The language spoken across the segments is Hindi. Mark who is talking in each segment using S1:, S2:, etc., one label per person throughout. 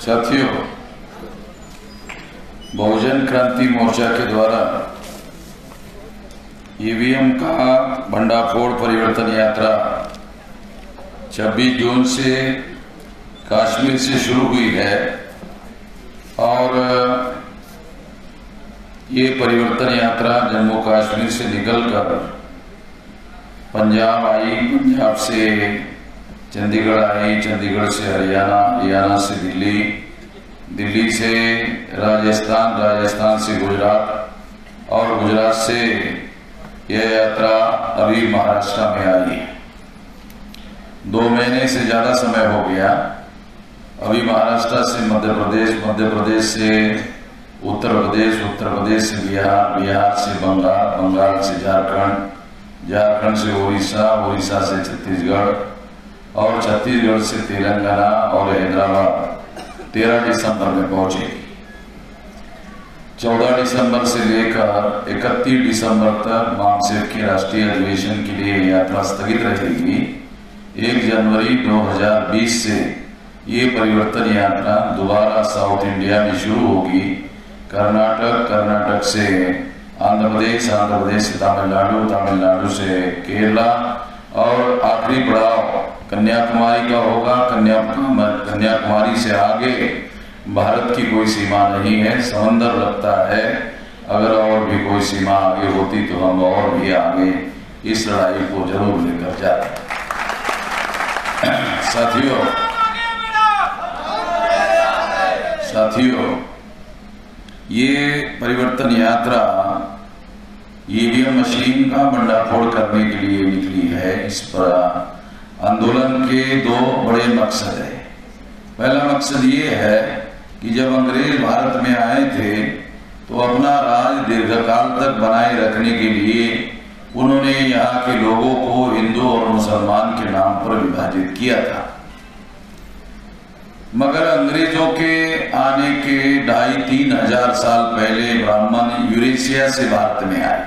S1: साथियों, बहुजन क्रांति मोर्चा के द्वारा ईवीएम का भंडाफोड़ परिवर्तन यात्रा 26 जून से कश्मीर से शुरू हुई है और ये परिवर्तन यात्रा जम्मू कश्मीर से निकलकर पंजाब आई, पंजाब से चंडीगढ़ आई, चंडीगढ़ से हरियाणा, हरियाणा से दिल्ली, दिल्ली से राजस्थान, राजस्थान से गुजरात और गुजरात से यह यात्रा अभी महाराष्ट्र में आई है। 2 महीने से ज्यादा समय हो गया। अभी महाराष्ट्र से मध्य प्रदेश, मध्य प्रदेश से उत्तर प्रदेश, उत्तर प्रदेश से बिहार, बिहार से बंगाल, बंगाल से झारखंड, झारखंड से उड़ीसा, उड़ीसा से छत्तीसगढ़ और छत्तीसगढ़ से तेलंगाना और हैदराबाद 13 दिसंबर में पहुंचेगी। 14 दिसंबर से लेकर 31 दिसंबर तक महासचिव के राष्ट्रीय अधिवेशन के लिए यात्रा स्थगित रहेगी। 1 जनवरी 2020 से ये परिवर्तन यात्रा दोबारा साउथ इंडिया में शुरू होगी। कर्नाटक, कर्नाटक से आंध्र प्रदेश, आंध्र प्रदेश से तमिलनाडु, तमिलनाडु से केरला और आखिरी पड़ाव कन्याकुमारी का होगा। कन्याकुमारी से आगे भारत की कोई सीमा नहीं है, समंदर लगता है। अगर और भी कोई सीमा आगे होती तो हम और भी आगे इस लड़ाई को जरूर लेकर जाते। साथियों, ये परिवर्तन यात्रा ईवीएम मशीन का भंडाफोड़ करने के लिए निकली है। इस पर आंदोलन के 2 बड़े मकसद है। पहला मकसद ये है कि जब अंग्रेज भारत में आए थे तो अपना राज दीर्घकाल तक बनाए रखने के लिए उन्होंने यहाँ के लोगों को हिंदू और मुसलमान के नाम पर विभाजित किया था। मगर अंग्रेजों के आने के 2500-3000 हजार साल पहले ब्राह्मण यूरेशिया से भारत में आए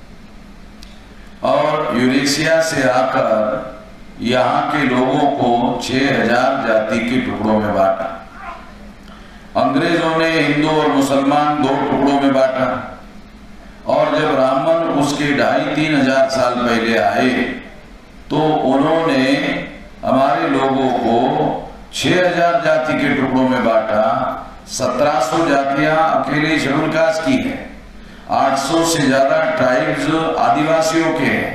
S1: और यूरेशिया से आकर यहाँ के लोगों को 6000 जाति के टुकड़ों में बांटा। अंग्रेजों ने हिंदू और मुसलमान 2 टुकड़ों में बांटा और जब ब्राह्मण उसके 2500-3000 हजार साल पहले आए तो उन्होंने हमारे लोगों को 6000 जाति के टुकड़ों में बांटा। 1700 जातियां अकेले शेड्यूल कास्ट की है, 800 से ज्यादा ट्राइब्स आदिवासियों के हैं,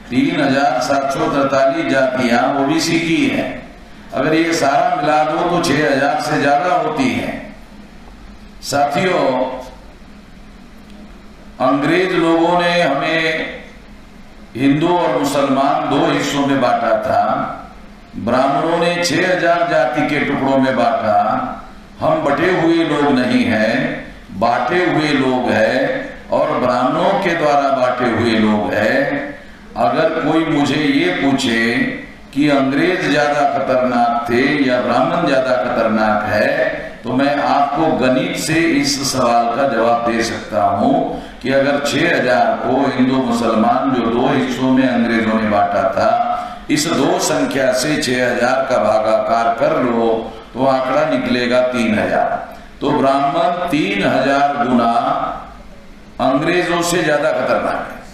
S1: 3743 जातियां ओबीसी की है। अगर ये सारा मिला दो तो 6000 से ज्यादा होती है। साथियों, अंग्रेज लोगों ने हमें हिंदू और मुसलमान 2 हिस्सों में बांटा था। ब्राह्मणों ने 6000 जाति के टुकड़ों में बांटा। हम बटे हुए लोग नहीं हैं, बांटे हुए लोग हैं और ब्राह्मणों के द्वारा बांटे हुए लोग हैं। अगर कोई मुझे ये पूछे कि अंग्रेज ज्यादा खतरनाक थे या ब्राह्मण ज्यादा खतरनाक है तो मैं आपको गणित से इस सवाल का जवाब दे सकता हूं कि अगर 6000 को हिंदू मुसलमान जो 2 हिस्सों में अंग्रेजों ने बांटा था, इस 2 संख्या से 6000 का भागाकार कर लो तो आंकड़ा निकलेगा 3000। तो ब्राह्मण 3000 गुना अंग्रेजों से ज्यादा खतरनाक है।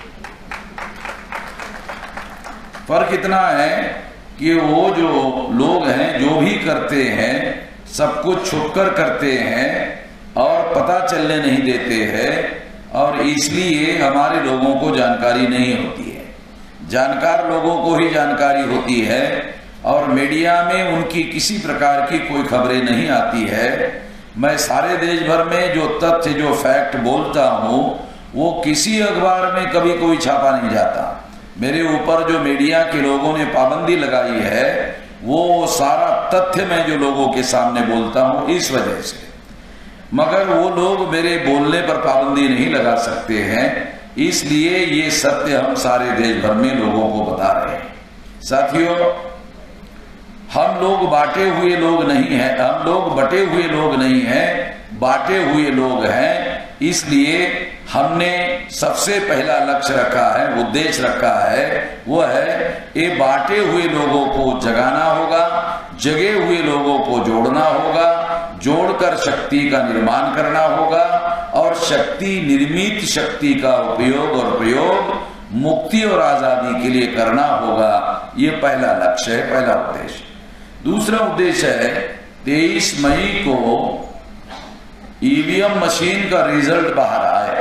S1: फर्क इतना है कि वो जो लोग हैं जो भी करते हैं सब कुछ छुपकर करते हैं और पता चलने नहीं देते हैं और इसलिए हमारे लोगों को जानकारी नहीं होती है। जानकार लोगों को ही जानकारी होती है और मीडिया में उनकी किसी प्रकार की कोई खबरें नहीं आती है। मैं सारे देश भर में जो तथ्य, जो फैक्ट बोलता हूँ वो किसी अखबार में कभी कोई छापा नहीं जाता। मेरे ऊपर जो मीडिया के लोगों ने पाबंदी लगाई है वो सारा तथ्य मैं जो लोगों के सामने बोलता हूं इस वजह से। मगर वो लोग मेरे बोलने पर पाबंदी नहीं लगा सकते हैं, इसलिए ये सत्य हम सारे देश भर में लोगों को बता रहे हैं। साथियों, हम लोग बांटे हुए लोग नहीं हैं, हम लोग बटे हुए लोग नहीं हैं, बांटे हुए लोग हैं। इसलिए हमने सबसे पहला लक्ष्य रखा है, उद्देश्य रखा है, वो है ये बांटे हुए लोगों को जगाना होगा, जगे हुए लोगों को जोड़ना होगा जोड़कर शक्ति का निर्माण करना होगा और शक्ति निर्मित शक्ति का उपयोग और प्रयोग मुक्ति और आजादी के लिए करना होगा। ये पहला लक्ष्य है, पहला उद्देश्य। दूसरा उद्देश्य है 23 मई को ईवीएम मशीन का रिजल्ट बाहर आए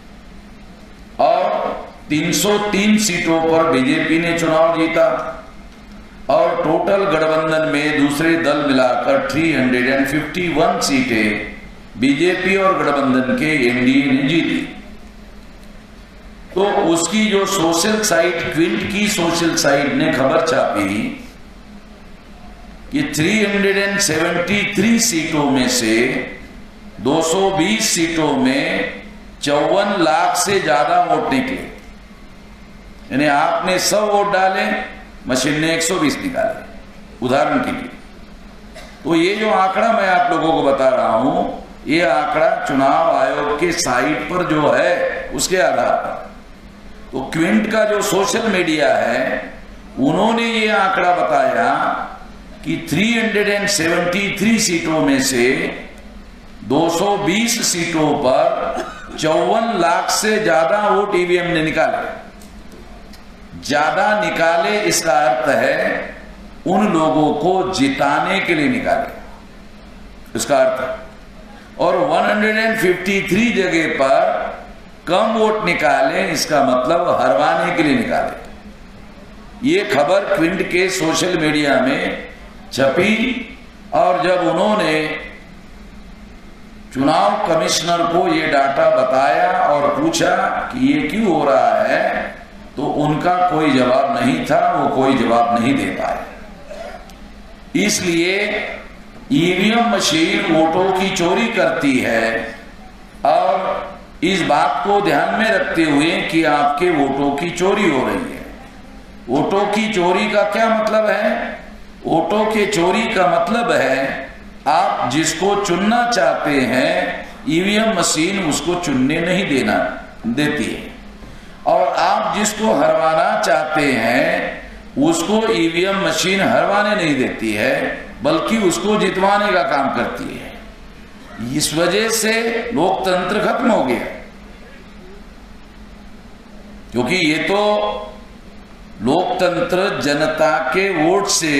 S1: और 303 सीटों पर बीजेपी ने चुनाव जीता और टोटल गठबंधन में दूसरे दल मिलाकर 351 सीटें बीजेपी और गठबंधन के एनडीए ने जीती। तो उसकी जो सोशल साइट, क्विंट की सोशल साइट ने खबर छापी कि 373 सीटों में से 220 सीटों में 54 लाख से ज्यादा वोट निकले। यानी आपने 100 वोट डाले, मशीन ने 120 निकाले, उदाहरण के लिए। तो ये जो आंकड़ा मैं आप लोगों को बता रहा हूं, ये आंकड़ा चुनाव आयोग के साइट पर जो है उसके आधार पर। तो क्विंट का जो सोशल मीडिया है, उन्होंने ये आंकड़ा बताया कि 373 सीटों में से 220 सीटों पर 54 लाख से ज्यादा वोट ईवीएम ने निकाले। ज्यादा निकाले इसका अर्थ है उन लोगों को जिताने के लिए निकाले, इसका अर्थ है। और 153 जगह पर कम वोट निकाले, इसका मतलब हरवाने के लिए निकाले। ये खबर क्विंट के सोशल मीडिया में छपी और जब उन्होंने चुनाव कमिश्नर को ये डाटा बताया और पूछा कि ये क्यों हो रहा है, तो उनका कोई जवाब नहीं था, वो कोई जवाब नहीं दे पाए। इसलिए ईवीएम मशीन वोटों की चोरी करती है और इस बात को ध्यान में रखते हुए कि आपके वोटों की चोरी हो रही है। वोटों की चोरी का क्या मतलब है? वोटों के चोरी का मतलब है आप जिसको चुनना चाहते हैं, ईवीएम मशीन उसको चुनने नहीं देती है, और आप जिसको हरवाना चाहते हैं उसको ईवीएम मशीन हरवाने नहीं देती है, बल्कि उसको जितवाने का काम करती है। इस वजह से लोकतंत्र खत्म हो गया, क्योंकि ये तो लोकतंत्र जनता के वोट से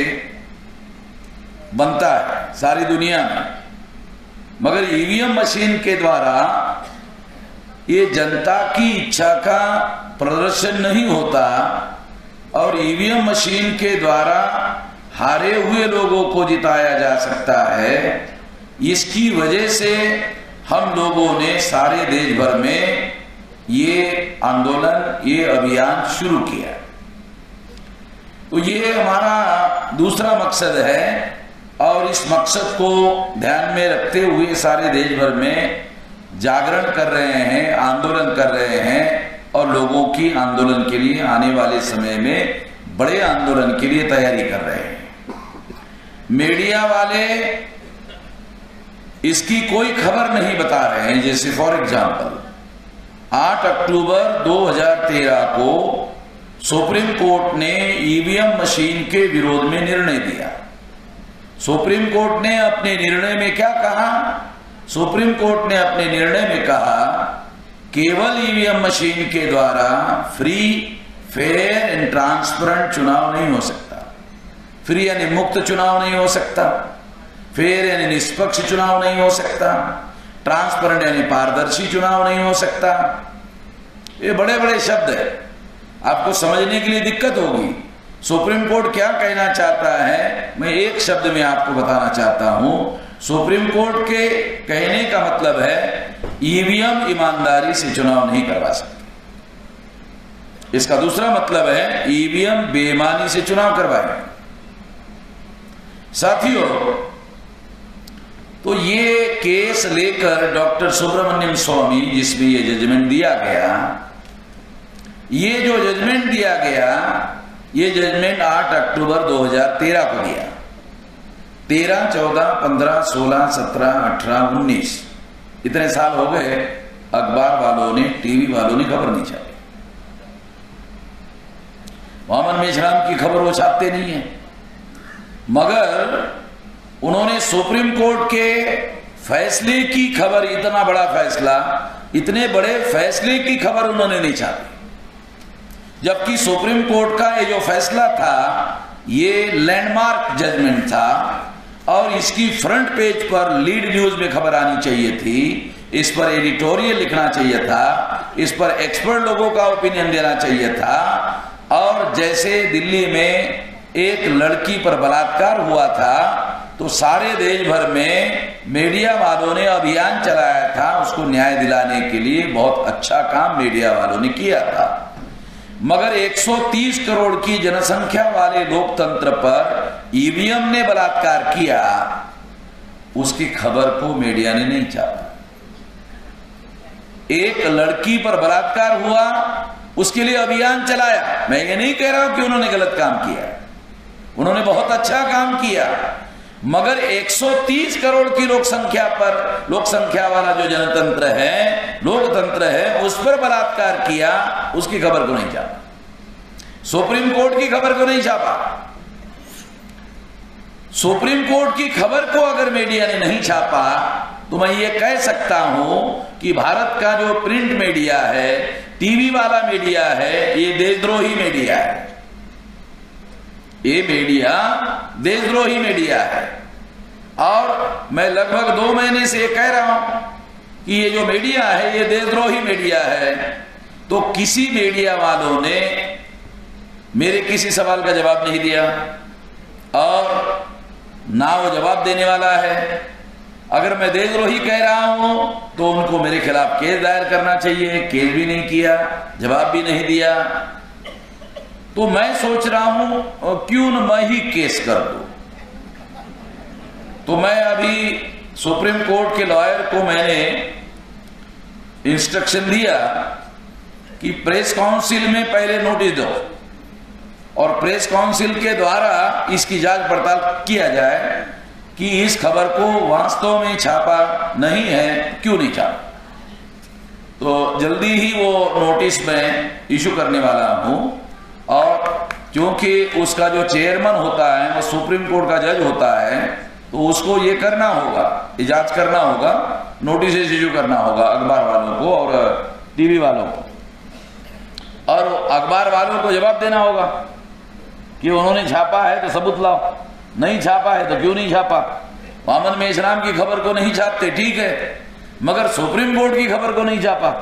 S1: बनता है सारी दुनिया में, मगर ईवीएम मशीन के द्वारा ये जनता की इच्छा का प्रदर्शन नहीं होता और ईवीएम मशीन के द्वारा हारे हुए लोगों को जिताया जा सकता है। इसकी वजह से हम लोगों ने सारे देश भर में ये आंदोलन, ये अभियान शुरू किया। तो ये हमारा दूसरा मकसद है और इस मकसद को ध्यान में रखते हुए सारे देश भर में जागरण कर रहे हैं, आंदोलन कर रहे हैं और लोगों की आंदोलन के लिए आने वाले समय में बड़े आंदोलन के लिए तैयारी कर रहे हैं। मीडिया वाले इसकी कोई खबर नहीं बता रहे हैं। जैसे फॉर एग्जांपल 8 अक्टूबर 2013 को सुप्रीम कोर्ट ने ईवीएम मशीन के विरोध में निर्णय दिया। सुप्रीम कोर्ट ने अपने निर्णय में क्या कहा? सुप्रीम कोर्ट ने अपने निर्णय में कहा केवल ईवीएम मशीन के द्वारा फ्री, फेयर एंड ट्रांसपेरेंट चुनाव नहीं हो सकता। फ्री यानी मुक्त चुनाव नहीं हो सकता, फेयर यानी निष्पक्ष चुनाव नहीं हो सकता, ट्रांसपेरेंट यानी पारदर्शी चुनाव नहीं हो सकता। ये बड़े बड़े शब्द है, आपको समझने के लिए दिक्कत होगी। सुप्रीम कोर्ट क्या कहना चाहता है, मैं एक शब्द में आपको बताना चाहता हूं। सुप्रीम कोर्ट के कहने का मतलब है ईवीएम ईमानदारी से चुनाव नहीं करवा सकते। इसका दूसरा मतलब है ईवीएम बेईमानी से चुनाव करवाएंगे। साथियों, तो ये केस लेकर डॉक्टर सुब्रमण्यम स्वामी, जिसमें ये जजमेंट दिया गया, ये जो जजमेंट दिया गया, ये जजमेंट 8 अक्टूबर 2013 को दिया। 13, 14, 15, 16, 17, 18, 19 इतने साल हो गए, अखबार वालों ने, टीवी वालों ने खबर नहीं छापी। वामन मेश्राम की खबर वो छापते नहीं है, मगर उन्होंने सुप्रीम कोर्ट के फैसले की खबर, इतना बड़ा फैसला, इतने बड़े फैसले की खबर उन्होंने नहीं छापी, जबकि सुप्रीम कोर्ट का ये जो फैसला था ये लैंडमार्क जजमेंट था और इसकी फ्रंट पेज पर लीड न्यूज में खबर आनी चाहिए थी, इस पर एडिटोरियल लिखना चाहिए था, इस पर एक्सपर्ट लोगों का ओपिनियन देना चाहिए था। और जैसे दिल्ली में एक लड़की पर बलात्कार हुआ था तो सारे देश भर में मीडिया वालों ने अभियान चलाया था उसको न्याय दिलाने के लिए। बहुत अच्छा काम मीडिया वालों ने किया था, मगर 130 करोड़ की जनसंख्या वाले लोकतंत्र पर ईवीएम ने बलात्कार किया, उसकी खबर को मीडिया ने नहीं छापा। एक लड़की पर बलात्कार हुआ, उसके लिए अभियान चलाया। मैं ये नहीं कह रहा हूं कि उन्होंने गलत काम किया, उन्होंने बहुत अच्छा काम किया, मगर 130 करोड़ की लोक संख्या वाला जो जनतंत्र है, लोकतंत्र है, उस पर बलात्कार किया, उसकी खबर को नहीं छापा। सुप्रीम कोर्ट की खबर को नहीं छापा। सुप्रीम कोर्ट की खबर को अगर मीडिया ने नहीं छापा तो मैं ये कह सकता हूं कि भारत का जो प्रिंट मीडिया है, टीवी वाला मीडिया है, ये देशद्रोही मीडिया है। ये मीडिया देशद्रोही मीडिया है। और मैं लगभग 2 महीने से कह रहा हूं कि ये जो मीडिया है ये देशद्रोही मीडिया है। तो किसी मीडिया वालों ने मेरे किसी सवाल का जवाब नहीं दिया और ना वो जवाब देने वाला है। अगर मैं देशद्रोही कह रहा हूं तो उनको मेरे खिलाफ केस दायर करना चाहिए, केस भी नहीं किया, जवाब भी नहीं दिया। तो मैं सोच रहा हूं क्यों न मैं ही केस कर दूं। तो मैं अभी सुप्रीम कोर्ट के लॉयर को मैंने इंस्ट्रक्शन दिया कि प्रेस काउंसिल में पहले नोटिस दो और प्रेस काउंसिल के द्वारा इसकी जांच पड़ताल किया जाए कि इस खबर को वास्तव में छापा नहीं है, क्यों नहीं छापा। तो जल्दी ही वो नोटिस मैं इशू करने वाला हूं। और क्योंकि उसका जो चेयरमैन होता है वो सुप्रीम कोर्ट का जज होता है, तो उसको ये करना होगा, जांच करना होगा, नोटिस इशू करना होगा अखबार वालों को और टीवी वालों को, और अखबार वालों को जवाब देना होगा कि उन्होंने छापा है तो सबूत लाओ, नहीं छापा है तो क्यों नहीं छापा। मोहम्मद में इस्लाम की खबर को नहीं छापते, ठीक है, मगर सुप्रीम कोर्ट की खबर को नहीं छापा।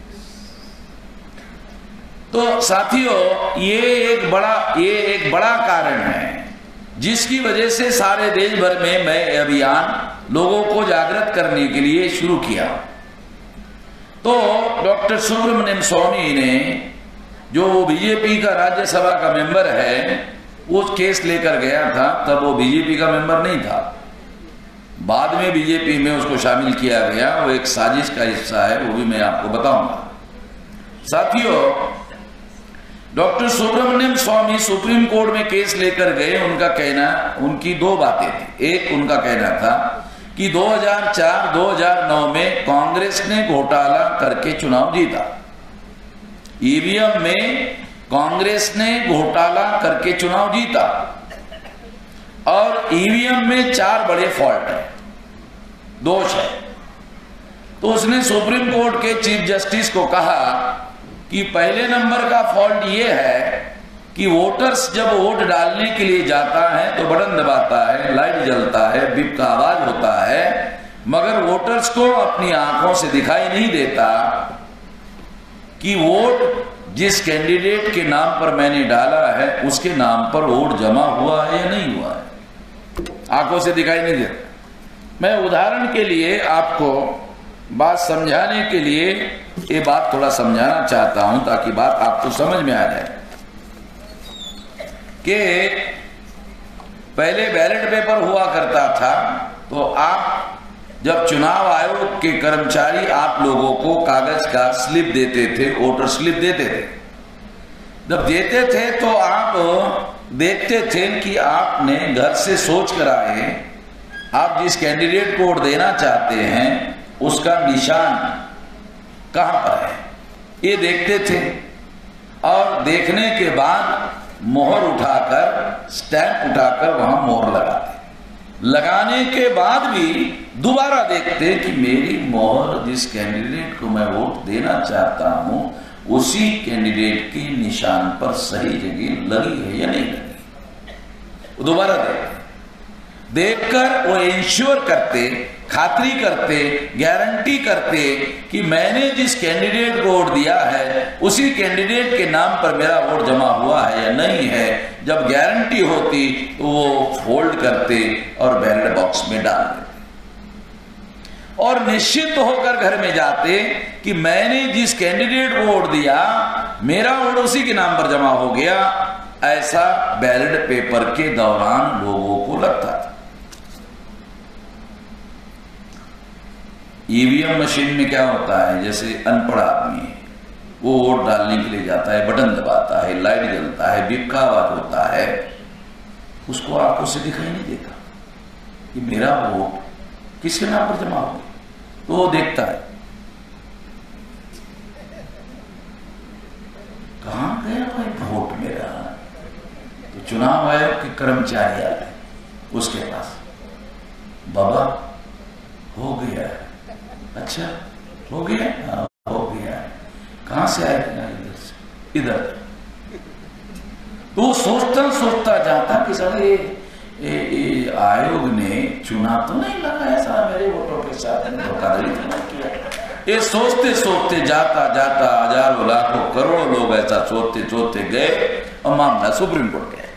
S1: तो साथियों, ये एक बड़ा कारण है जिसकी वजह से सारे देश भर में मैं अभियान लोगों को जागृत करने के लिए शुरू किया। तो डॉक्टर सुब्रमण्यम स्वामी ने, जो वो बीजेपी का राज्यसभा का मेंबर है, वो केस लेकर गया था। तब वो बीजेपी का मेंबर नहीं था, बाद में बीजेपी में उसको शामिल किया गया। वो एक साजिश का हिस्सा है, वो भी मैं आपको बताऊंगा। साथियों, doctor Subramanian Swamy supreme court में केस लेकर गए। उनका कहना, उनकी 2 बातें थी। एक, उनका कहना था कि 2004-2009 में कांग्रेस ने घोटाला करके चुनाव जीता। ईवीएम में कांग्रेस ने घोटाला करके चुनाव जीता और ईवीएम में 4 बड़े फॉल्ट है, दोष है। तो उसने सुप्रीम कोर्ट के चीफ जस्टिस को कहा कि पहले नंबर का फॉल्ट ये है कि वोटर्स जब वोट डालने के लिए जाता है तो बटन दबाता है, लाइट जलता है, बीप का आवाज होता है, मगर वोटर्स को अपनी आंखों से दिखाई नहीं देता कि वोट जिस कैंडिडेट के नाम पर मैंने डाला है उसके नाम पर वोट जमा हुआ है या नहीं हुआ है, आंखों से दिखाई नहीं देता। मैं उदाहरण के लिए आपको बात समझाने के लिए ये बात थोड़ा समझाना चाहता हूं ताकि बात आपको समझ में आ जाए कि पहले बैलेट पेपर हुआ करता था। तो आप जब चुनाव आयोग के कर्मचारी आप लोगों को कागज का स्लिप देते थे, वोटर स्लिप देते थे, जब देते थे तो आप देखते थे कि आपने घर से सोच कर आए, आप जिस कैंडिडेट को वोट देना चाहते हैं उसका निशान कहां पर है, ये देखते थे। और देखने के बाद मोहर उठाकर, स्टैंप उठाकर वहां मोहर लगाते। लगाने के बाद भी दोबारा देखते कि मेरी मोहर जिस कैंडिडेट को मैं वोट देना चाहता हूं उसी कैंडिडेट की निशान पर सही जगह लगी है या नहीं लगी। वो दोबारा देखकर वो इंश्योर करते, खातरी करते, गारंटी करते कि मैंने जिस कैंडिडेट को वोट दिया है उसी कैंडिडेट के नाम पर मेरा वोट जमा हुआ है या नहीं है। जब गारंटी होती तो वो फोल्ड करते और बैलेट बॉक्स में डाल देते और निश्चित होकर घर में जाते कि मैंने जिस कैंडिडेट को वोट दिया मेरा वोट उसी के नाम पर जमा हो गया। ऐसा बैलेट पेपर के दौरान लोगों को लगता था। ईवीएम मशीन में क्या होता है, जैसे अनपढ़ आदमी है वो वोट डालने के लिए जाता है, बटन दबाता है, लाइट जलता है, बीप का आवाज होता है, उसको आंखों से दिखाई नहीं देता कि मेरा वोट किसके नाम पर जमा हो, तो वो देखता है कहां गया भाई वोट मेरा। तो चुनाव आयोग के कर्मचारी आते उसके पास, बाबा हो गया है। अच्छा हो गया? हाँ हो गया। कहां से आया? इधर से, इधर। तो सोचता जाता कि सर ये आयोग ने चुनाव तो नहीं लगाया सारा मेरे वोटों के साथ, धोखाधड़ी तो नहीं किया। ये सोचते जाता हजारों लाखों करोड़ों लोग ऐसा सोचते गए और मामला सुप्रीम कोर्ट गया।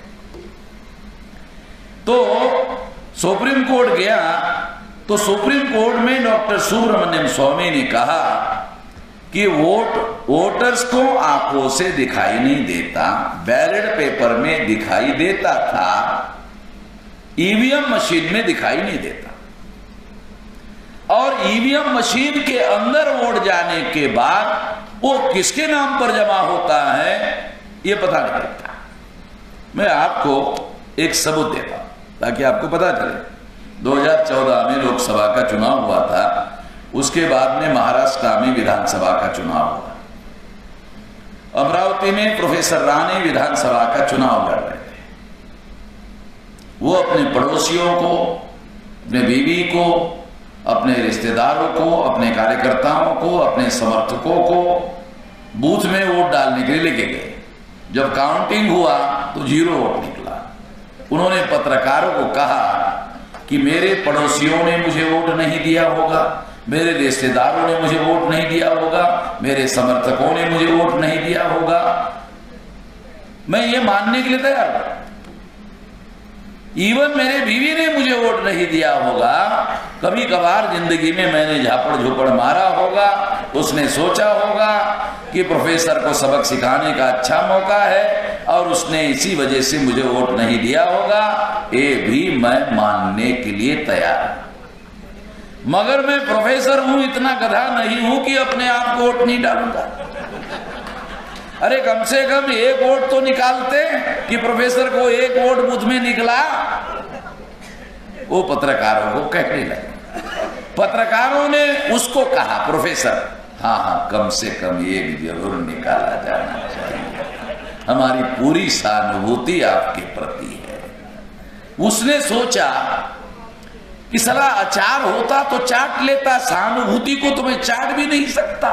S1: तो सुप्रीम कोर्ट गया तो सुप्रीम कोर्ट में डॉक्टर सुब्रमण्यम स्वामी ने कहा कि वोटर्स को आंखों से दिखाई नहीं देता, बैलेट पेपर में दिखाई देता था, ईवीएम मशीन में दिखाई नहीं देता। और ईवीएम मशीन के अंदर वोट जाने के बाद वो किसके नाम पर जमा होता है ये पता नहीं लगता। मैं आपको एक सबूत देता हूं ताकि आपको पता चले। 2014 में लोकसभा का चुनाव हुआ था, उसके बाद में महाराष्ट्र में विधानसभा का चुनाव हुआ। अमरावती में प्रोफेसर राणे विधानसभा का चुनाव लड़ रहे थे। वो अपने पड़ोसियों को, अपने बीवी को, अपने रिश्तेदारों को, अपने कार्यकर्ताओं को, अपने समर्थकों को बूथ में वोट डालने के लिए लेके गए। जब काउंटिंग हुआ तो 0 वोट निकला। उन्होंने पत्रकारों को कहा कि मेरे पड़ोसियों ने मुझे वोट नहीं दिया होगा, मेरे रिश्तेदारों ने मुझे वोट नहीं दिया होगा, मेरे समर्थकों ने मुझे वोट नहीं दिया होगा। मैं ये मानने के लिए तैयार हूं, इवन मेरे बीवी ने मुझे वोट नहीं दिया होगा। कभी कभार जिंदगी में मैंने झापड़ झोपड़ मारा होगा, उसने सोचा होगा कि प्रोफेसर को सबक सिखाने का अच्छा मौका है और उसने इसी वजह से मुझे वोट नहीं दिया होगा। ये भी मैं मानने के लिए तैयार हूं, मगर मैं प्रोफेसर हूं, इतना गधा नहीं हूं कि अपने आप को वोट नहीं डालूंगा। अरे कम से कम एक वोट तो निकालते कि प्रोफेसर को एक वोट बूथ में निकला। वो पत्रकारों को कहने लगे, पत्रकारों ने उसको कहा प्रोफेसर हाँ कम से कम एक जरूर निकाला जाना चाहिए, हमारी पूरी सहानुभूति आपके प्रति है। उसने सोचा कि साला अचार होता तो चाट लेता, सहानुभूति को तो मैं चाट भी नहीं सकता।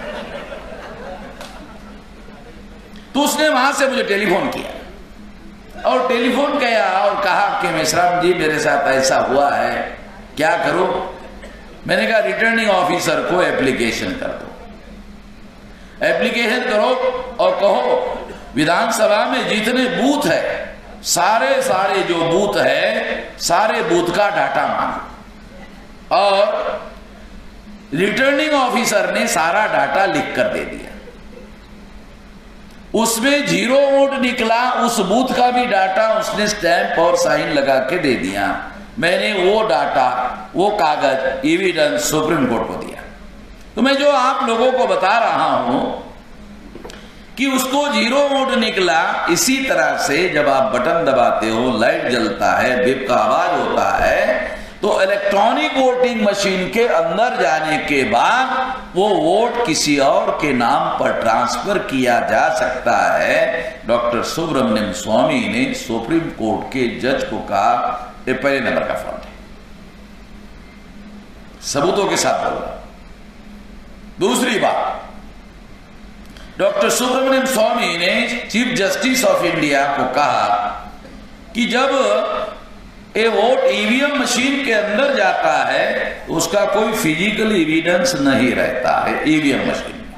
S1: तो उसने वहां से मुझे टेलीफोन किया और टेलीफोन किया और कहा कि मेश्राम जी मेरे साथ ऐसा हुआ है, क्या करो? मैंने कहा रिटर्निंग ऑफिसर को एप्लीकेशन कर दो, एप्लीकेशन करो और कहो विधानसभा में जितने बूथ है सारे जो बूथ है सारे बूथ का डाटा मांगो। और रिटर्निंग ऑफिसर ने सारा डाटा लिख कर दे दिया। उसमें 0 वोट निकला, उस बूथ का भी डाटा उसने स्टैंप और साइन लगा के दे दिया। मैंने वो डाटा, वो कागज, एविडेंस सुप्रीम कोर्ट को दिया। तो मैं जो आप लोगों को बता रहा हूं कि उसको 0 वोट निकला, इसी तरह से जब आप बटन दबाते हो, लाइट जलता है, बिप का आवाज होता है, तो इलेक्ट्रॉनिक वोटिंग मशीन के अंदर जाने के बाद वो वोट किसी और के नाम पर ट्रांसफर किया जा सकता है। डॉक्टर सुब्रमण्यम स्वामी ने सुप्रीम कोर्ट के जज को कहा ये पहले नंबर का फॉल्ट है, सबूतों के साथ बोल रहा। दूसरी बात, डॉक्टर सुब्रमण्यम स्वामी ने चीफ जस्टिस ऑफ इंडिया को कहा कि जब ये वोट ईवीएम मशीन के अंदर जाता है तो उसका कोई फिजिकल एविडेंस नहीं रहता है ईवीएम मशीन में।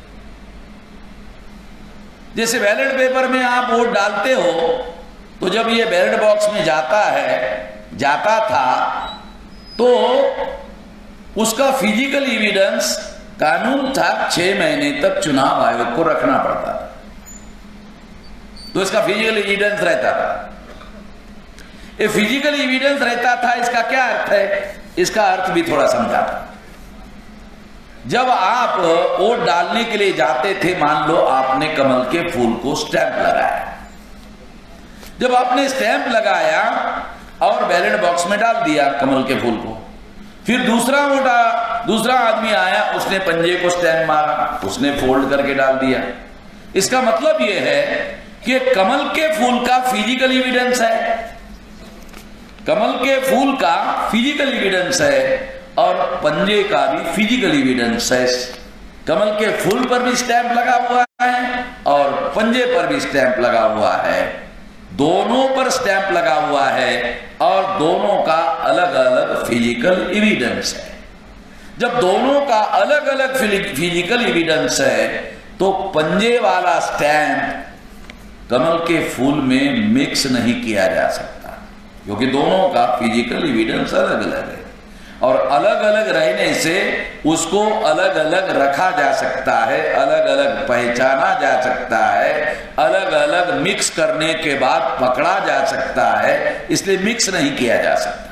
S1: जैसे बैलेट पेपर में आप वोट डालते हो तो जब ये बैलेट बॉक्स में जाता था तो उसका फिजिकल एविडेंस कानून था 6 महीने तक चुनाव आयोग को रखना पड़ता था, तो इसका फिजिकल एविडेंस रहता था। ये फिजिकल एविडेंस रहता था, इसका क्या अर्थ है? इसका अर्थ भी थोड़ा समझा था। जब आप वोट डालने के लिए जाते थे, मान लो आपने कमल के फूल को स्टैंप लगाया, जब आपने स्टैंप लगाया और बैलेट बॉक्स में डाल दिया कमल के फूल को, फिर दूसरा आदमी आया, उसने पंजे को स्टैंप मारा, उसने फोल्ड करके डाल दिया। इसका मतलब यह है कि कमल के फूल का फिजिकल एविडेंस है, कमल के फूल का फिजिकल एविडेंस है और पंजे का भी फिजिकल एविडेंस है। कमल के फूल पर भी स्टैंप लगा हुआ है और पंजे पर भी स्टैंप लगा हुआ है, दोनों पर स्टैंप लगा हुआ है और दोनों का अलग अलग फिजिकल एविडेंस है। जब दोनों का अलग अलग फिजिकल एविडेंस है तो पंजे वाला स्टैंप कमल के फूल में मिक्स नहीं किया जा सकता, क्योंकि दोनों का फिजिकल एविडेंस अलग अलग है और अलग अलग रहने से उसको अलग अलग रखा जा सकता है, अलग अलग पहचाना जा सकता है, अलग अलग मिक्स करने के बाद पकड़ा जा सकता है, इसलिए मिक्स नहीं किया जा सकता।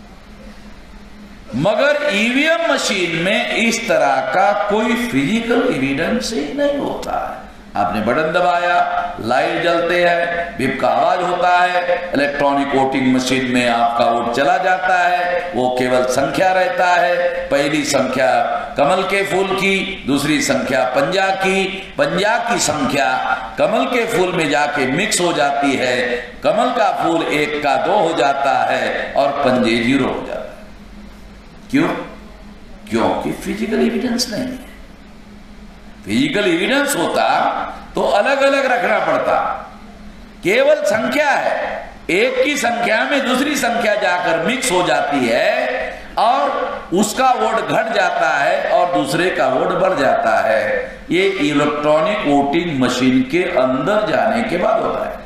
S1: मगर ईवीएम मशीन में इस तरह का कोई फिजिकल एविडेंस ही नहीं होता है। आपने बटन दबाया, लाइट जलते हैं, बिप का आवाज होता है, इलेक्ट्रॉनिक वोटिंग मशीन में आपका वोट चला जाता है, वो केवल संख्या रहता है, पहली संख्या कमल के फूल की, दूसरी संख्या पंजा की संख्या कमल के फूल में जाके मिक्स हो जाती है, कमल का फूल 1 का 2 हो जाता है और पंजे 0 हो जाता है। क्यों? क्योंकि फिजिकल एविडेंस नहीं है। फिजिकल एविडेंस होता तो अलग अलग रखना पड़ता, केवल संख्या है, एक की संख्या में दूसरी संख्या जाकर मिक्स हो जाती है और उसका वोट घट जाता है और दूसरे का वोट बढ़ जाता है। ये इलेक्ट्रॉनिक वोटिंग मशीन के अंदर जाने के बाद होता है।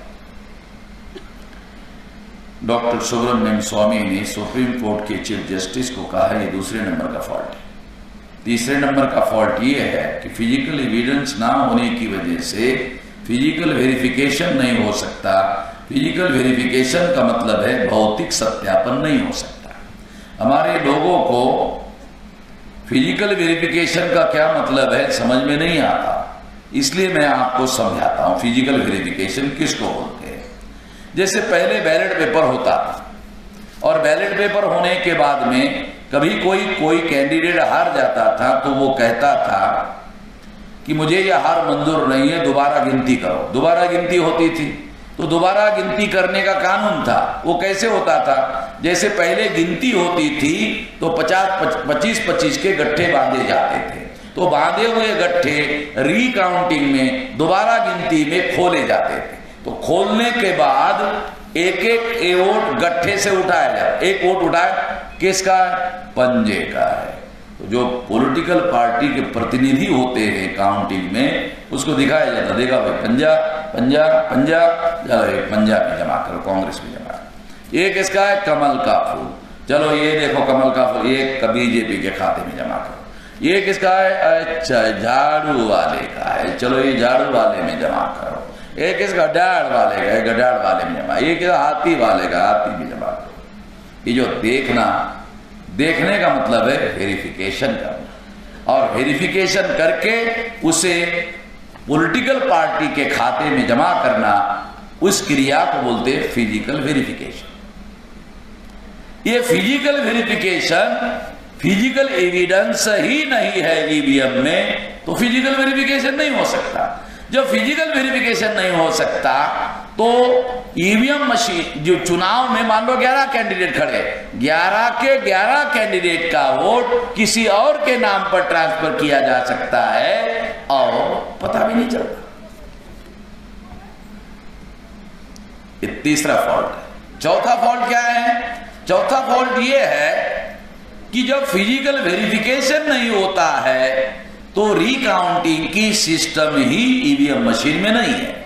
S1: डॉक्टर सुब्रमण्यम स्वामी ने सुप्रीम कोर्ट के चीफ जस्टिस को कहा ये दूसरे नंबर का फॉल्ट है। तीसरे नंबर का फॉल्ट ये है कि फिजिकल एविडेंस ना होने की वजह से फिजिकल वेरिफिकेशन नहीं हो सकता। फिजिकल वेरिफिकेशन का मतलब है भौतिक सत्यापन नहीं हो सकता। हमारे लोगों को फिजिकल वेरिफिकेशन का क्या मतलब है समझ में नहीं आता, इसलिए मैं आपको समझाता हूं फिजिकल वेरिफिकेशन किसको बोलते हैं। जैसे पहले बैलेट पेपर होता था और बैलेट पेपर होने के बाद में कभी कोई कैंडिडेट हार जाता था तो वो कहता था कि मुझे यह हार मंजूर नहीं है, दोबारा गिनती करो। दोबारा गिनती होती थी तो दोबारा गिनती करने का कानून था। वो कैसे होता था? जैसे पहले गिनती होती थी तो 25-25 के गट्ठे बांधे जाते थे, तो बांधे हुए गट्ठे रिकाउंटिंग में दोबारा गिनती में खोले जाते थे। तो खोलने के बाद एक वोट गट्ठे से उठाया जाए। एक वोट उठाए किसका? पंजे का है। तो जो पॉलिटिकल पार्टी के प्रतिनिधि होते हैं काउंटिंग में, उसको दिखाया जाता, देखा भाई पंजा पंजा पंजा, चलो एक पंजा में जमा करो, कांग्रेस में जमा करो। ये किसका है? कमल का फूल, चलो ये देखो कमल का फूल, ये बीजेपी के खाते में जमा करो। ये किसका है? अच्छा झाड़ू वाले का है, चलो ये झाड़ू वाले में जमा करो। एक किसका? गडाड़ वाले का है, गडाड़ वाले में जमा। ये किसका? हाथी वाले का, हाथी में जमा करो। ये जो देखने का मतलब है वेरिफिकेशन करना, और वेरिफिकेशन करके उसे पॉलिटिकल पार्टी के खाते में जमा करना, उस क्रिया को बोलते हैं फिजिकल वेरिफिकेशन। ये फिजिकल वेरिफिकेशन फिजिकल एविडेंस ही नहीं है ईवीएम में, तो फिजिकल वेरिफिकेशन नहीं हो सकता। जब फिजिकल वेरिफिकेशन नहीं हो सकता तो ईवीएम मशीन जो चुनाव में मान लो 11 कैंडिडेट खड़े, 11 के 11 कैंडिडेट का वोट किसी और के नाम पर ट्रांसफर किया जा सकता है और पता भी नहीं चलता। ये तीसरा फॉल्ट है। चौथा फॉल्ट क्या है? चौथा फॉल्ट ये है कि जब फिजिकल वेरिफिकेशन नहीं होता है तो रिकाउंटिंग की सिस्टम ही ईवीएम मशीन में नहीं है।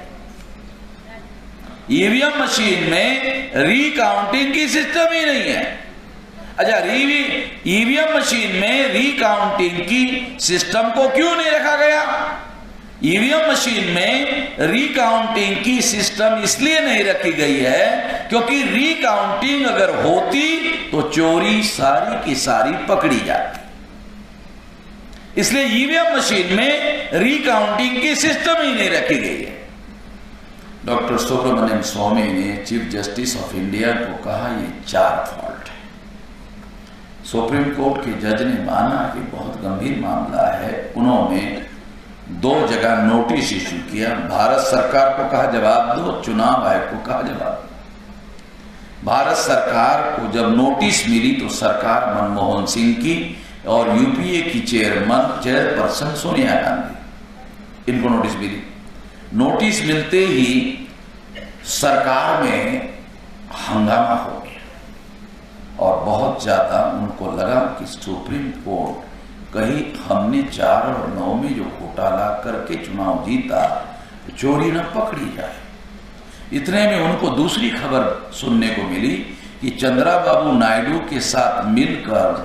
S1: ईवीएम मशीन में रिकाउंटिंग की सिस्टम ही नहीं है। अच्छा, ईवीएम मशीन में रिकाउंटिंग की सिस्टम को क्यों नहीं रखा गया? ईवीएम मशीन में रिकाउंटिंग की सिस्टम इसलिए नहीं रखी गई है क्योंकि रिकाउंटिंग अगर होती तो चोरी सारी की सारी पकड़ी जाती। इसलिए ईवीएम मशीन में रिकाउंटिंग की सिस्टम ही नहीं रखी गई है। डॉक्टर सुब्रमण्यम स्वामी ने चीफ जस्टिस ऑफ इंडिया को कहा ये 4 फॉल्ट है। सुप्रीम कोर्ट के जज ने माना कि बहुत गंभीर मामला है। उन्होंने 2 जगह नोटिस इश्यू किया। भारत सरकार को कहा जवाब दो, चुनाव आयोग को कहा जवाब दो। भारत सरकार को जब नोटिस मिली तो सरकार मनमोहन सिंह की और यूपीए की चेयरपर्सन सोनिया गांधी, इनको नोटिस मिली। नोटिस मिलते ही सरकार में हंगामा हो गया और बहुत ज्यादा उनको लगा कि सुप्रीम कोर्ट कहीं हमने 4 और 9 में जो घोटाला करके चुनाव जीता चोरी न पकड़ी जाए। इतने में उनको दूसरी खबर सुनने को मिली कि चंद्राबाबू नायडू के साथ मिलकर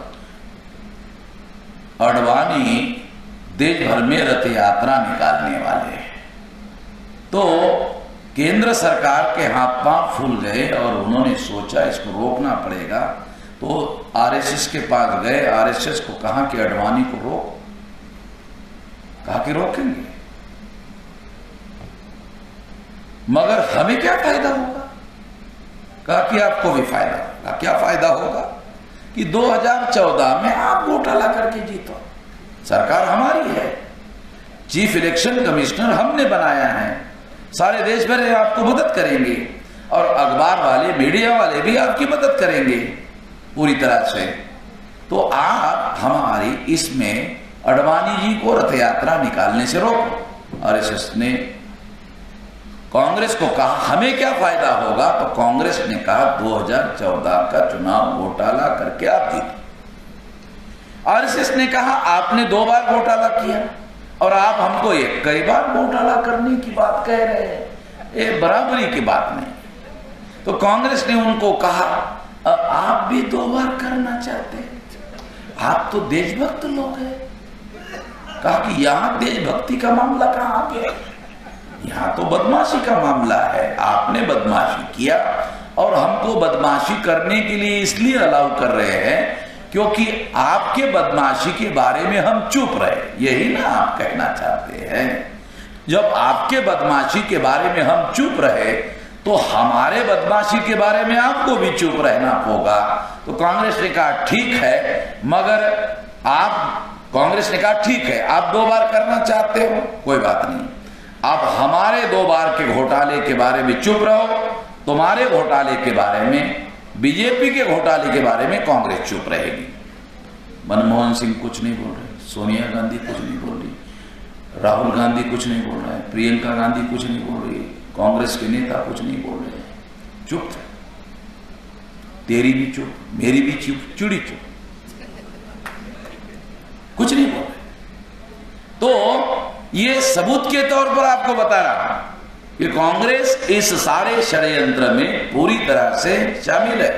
S1: अडवाणी देश भर में रथ यात्रा निकालने वाले हैं। तो केंद्र सरकार के हाथ पांव फूल गए और उन्होंने सोचा इसको रोकना पड़ेगा। तो आरएसएस के पास गए, आरएसएस को कहा कि अडवाणी को रोक, कहा कि रोकेंगे, मगर हमें क्या फायदा होगा? कहा कि आपको भी फायदा होगा। क्या फायदा होगा? कि 2014 में आप घोटाला करके जीतो, सरकार हमारी है, चीफ इलेक्शन कमिश्नर हमने बनाया है, सारे देश भर आपको मदद करेंगे और अखबार वाले मीडिया वाले भी आपकी मदद करेंगे पूरी तरह से। तो आप हमारी इसमें अडवाणी जी को रथ यात्रा निकालने से रोको। आरएसएस ने कांग्रेस को कहा हमें क्या फायदा होगा? तो कांग्रेस ने कहा 2014 का चुनाव घोटाला करके आप जीते। आरएसएस ने कहा आपने 2 बार घोटाला किया और आप हमको कई बार घोटाला करने की बात कह रहे हैं, ये बराबरी की बात नहीं। तो कांग्रेस ने उनको कहा आप भी 2 बार करना चाहते हैं, आप तो देशभक्त लोग हैं। कहा कि यहां देशभक्ति का मामला कहां आ गया? यहां तो बदमाशी का मामला है। आपने बदमाशी किया और हमको बदमाशी करने के लिए इसलिए अलाउ कर रहे हैं क्योंकि आपके बदमाशी के बारे में हम चुप रहे, यही ना आप कहना चाहते हैं। जब आपके बदमाशी के बारे में हम चुप रहे तो हमारे बदमाशी के बारे में आपको भी चुप रहना होगा। तो कांग्रेस ने कहा ठीक है, मगर कांग्रेस ने कहा ठीक है आप 2 बार करना चाहते हो, कोई बात नहीं, आप हमारे 2 बार के घोटाले के बारे में चुप रहो, तुम्हारे घोटाले के बारे में, बीजेपी के घोटाले के बारे में कांग्रेस चुप रहेगी। मनमोहन सिंह कुछ नहीं बोल रहे, सोनिया गांधी कुछ नहीं बोल रही, राहुल गांधी कुछ नहीं बोल रहे, प्रियंका गांधी कुछ नहीं बोल रही, कांग्रेस के नेता कुछ नहीं बोल रहे, चुप। तेरी भी चुप, मेरी भी चुप, चुड़ी चुप, कुछ नहीं बोल रहे। तो ये सबूत के तौर पर आपको बता रहा हूं कि कांग्रेस इस सारे षड्यंत्र में पूरी तरह से शामिल है।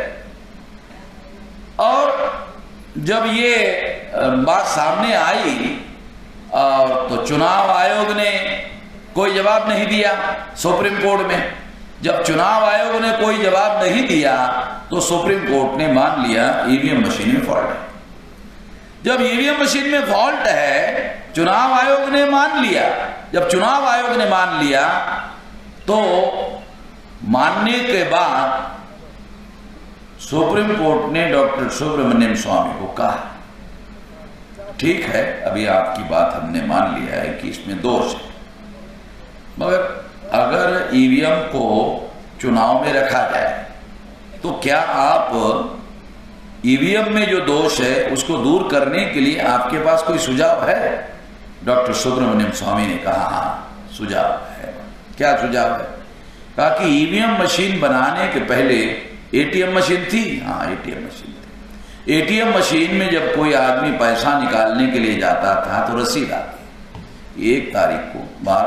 S1: और जब ये बात सामने आई तो चुनाव आयोग ने कोई जवाब नहीं दिया सुप्रीम कोर्ट में। जब चुनाव आयोग ने कोई जवाब नहीं दिया तो सुप्रीम कोर्ट ने मान लिया ईवीएम मशीन में फॉल्ट है। जब ईवीएम मशीन में फॉल्ट है, चुनाव आयोग ने मान लिया। जब चुनाव आयोग ने मान लिया तो मानने के बाद सुप्रीम कोर्ट ने डॉक्टर सुब्रमण्यम स्वामी को कहा ठीक है, अभी आपकी बात हमने मान लिया है कि इसमें दोष है, मगर अगर ईवीएम को चुनाव में रखा जाए तो क्या आप ईवीएम में जो दोष है उसको दूर करने के लिए आपके पास कोई सुझाव है? डॉक्टर सुब्रमण्यम स्वामी ने कहा हाँ सुझाव है। क्या सुझाव है? कहा कि ईवीएम मशीन बनाने के पहले एटीएम मशीन थी। हाँ एटीएम मशीन थी। एटीएम मशीन में जब कोई आदमी पैसा निकालने के लिए जाता था तो रसीद आती। 1 तारीख को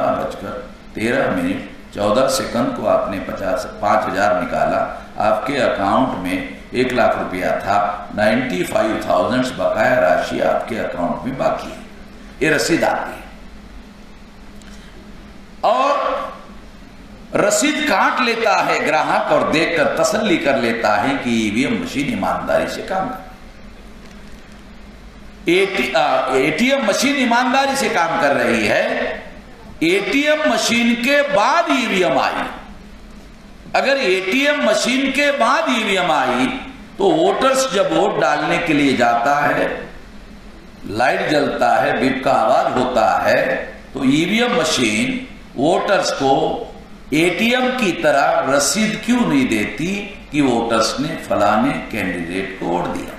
S1: 12:13 14 सेकंड को आपने 5,000 निकाला, आपके अकाउंट में 1 लाख रुपया था, 95,000 बकाया राशि आपके अकाउंट में बाकी है, ये रसीद आती है। और रसीद काट लेता है ग्राहक और देखकर तसल्ली कर लेता है कि ईवीएम मशीन ईमानदारी से काम कर, एटीएम मशीन ईमानदारी से काम कर रही है। एटीएम मशीन के बाद ईवीएम आई। अगर एटीएम मशीन के बाद ईवीएम आई तो वोटर्स जब वोट डालने के लिए जाता है, लाइट जलता है, बीप का आवाज होता है, तो ईवीएम मशीन वोटर्स को एटीएम की तरह रसीद क्यों नहीं देती कि वोटर्स ने फलाने कैंडिडेट को वोट दिया?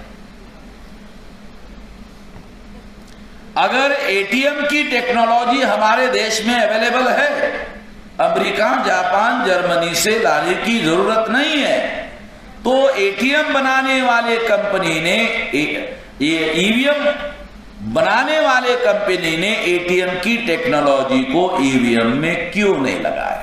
S1: अगर एटीएम की टेक्नोलॉजी हमारे देश में अवेलेबल है, अमेरिका, जापान, जर्मनी से लाने की जरूरत नहीं है, तो एटीएम बनाने वाले कंपनी ने, ये ईवीएम बनाने वाले कंपनी ने एटीएम की टेक्नोलॉजी को ईवीएम में क्यों नहीं लगाया?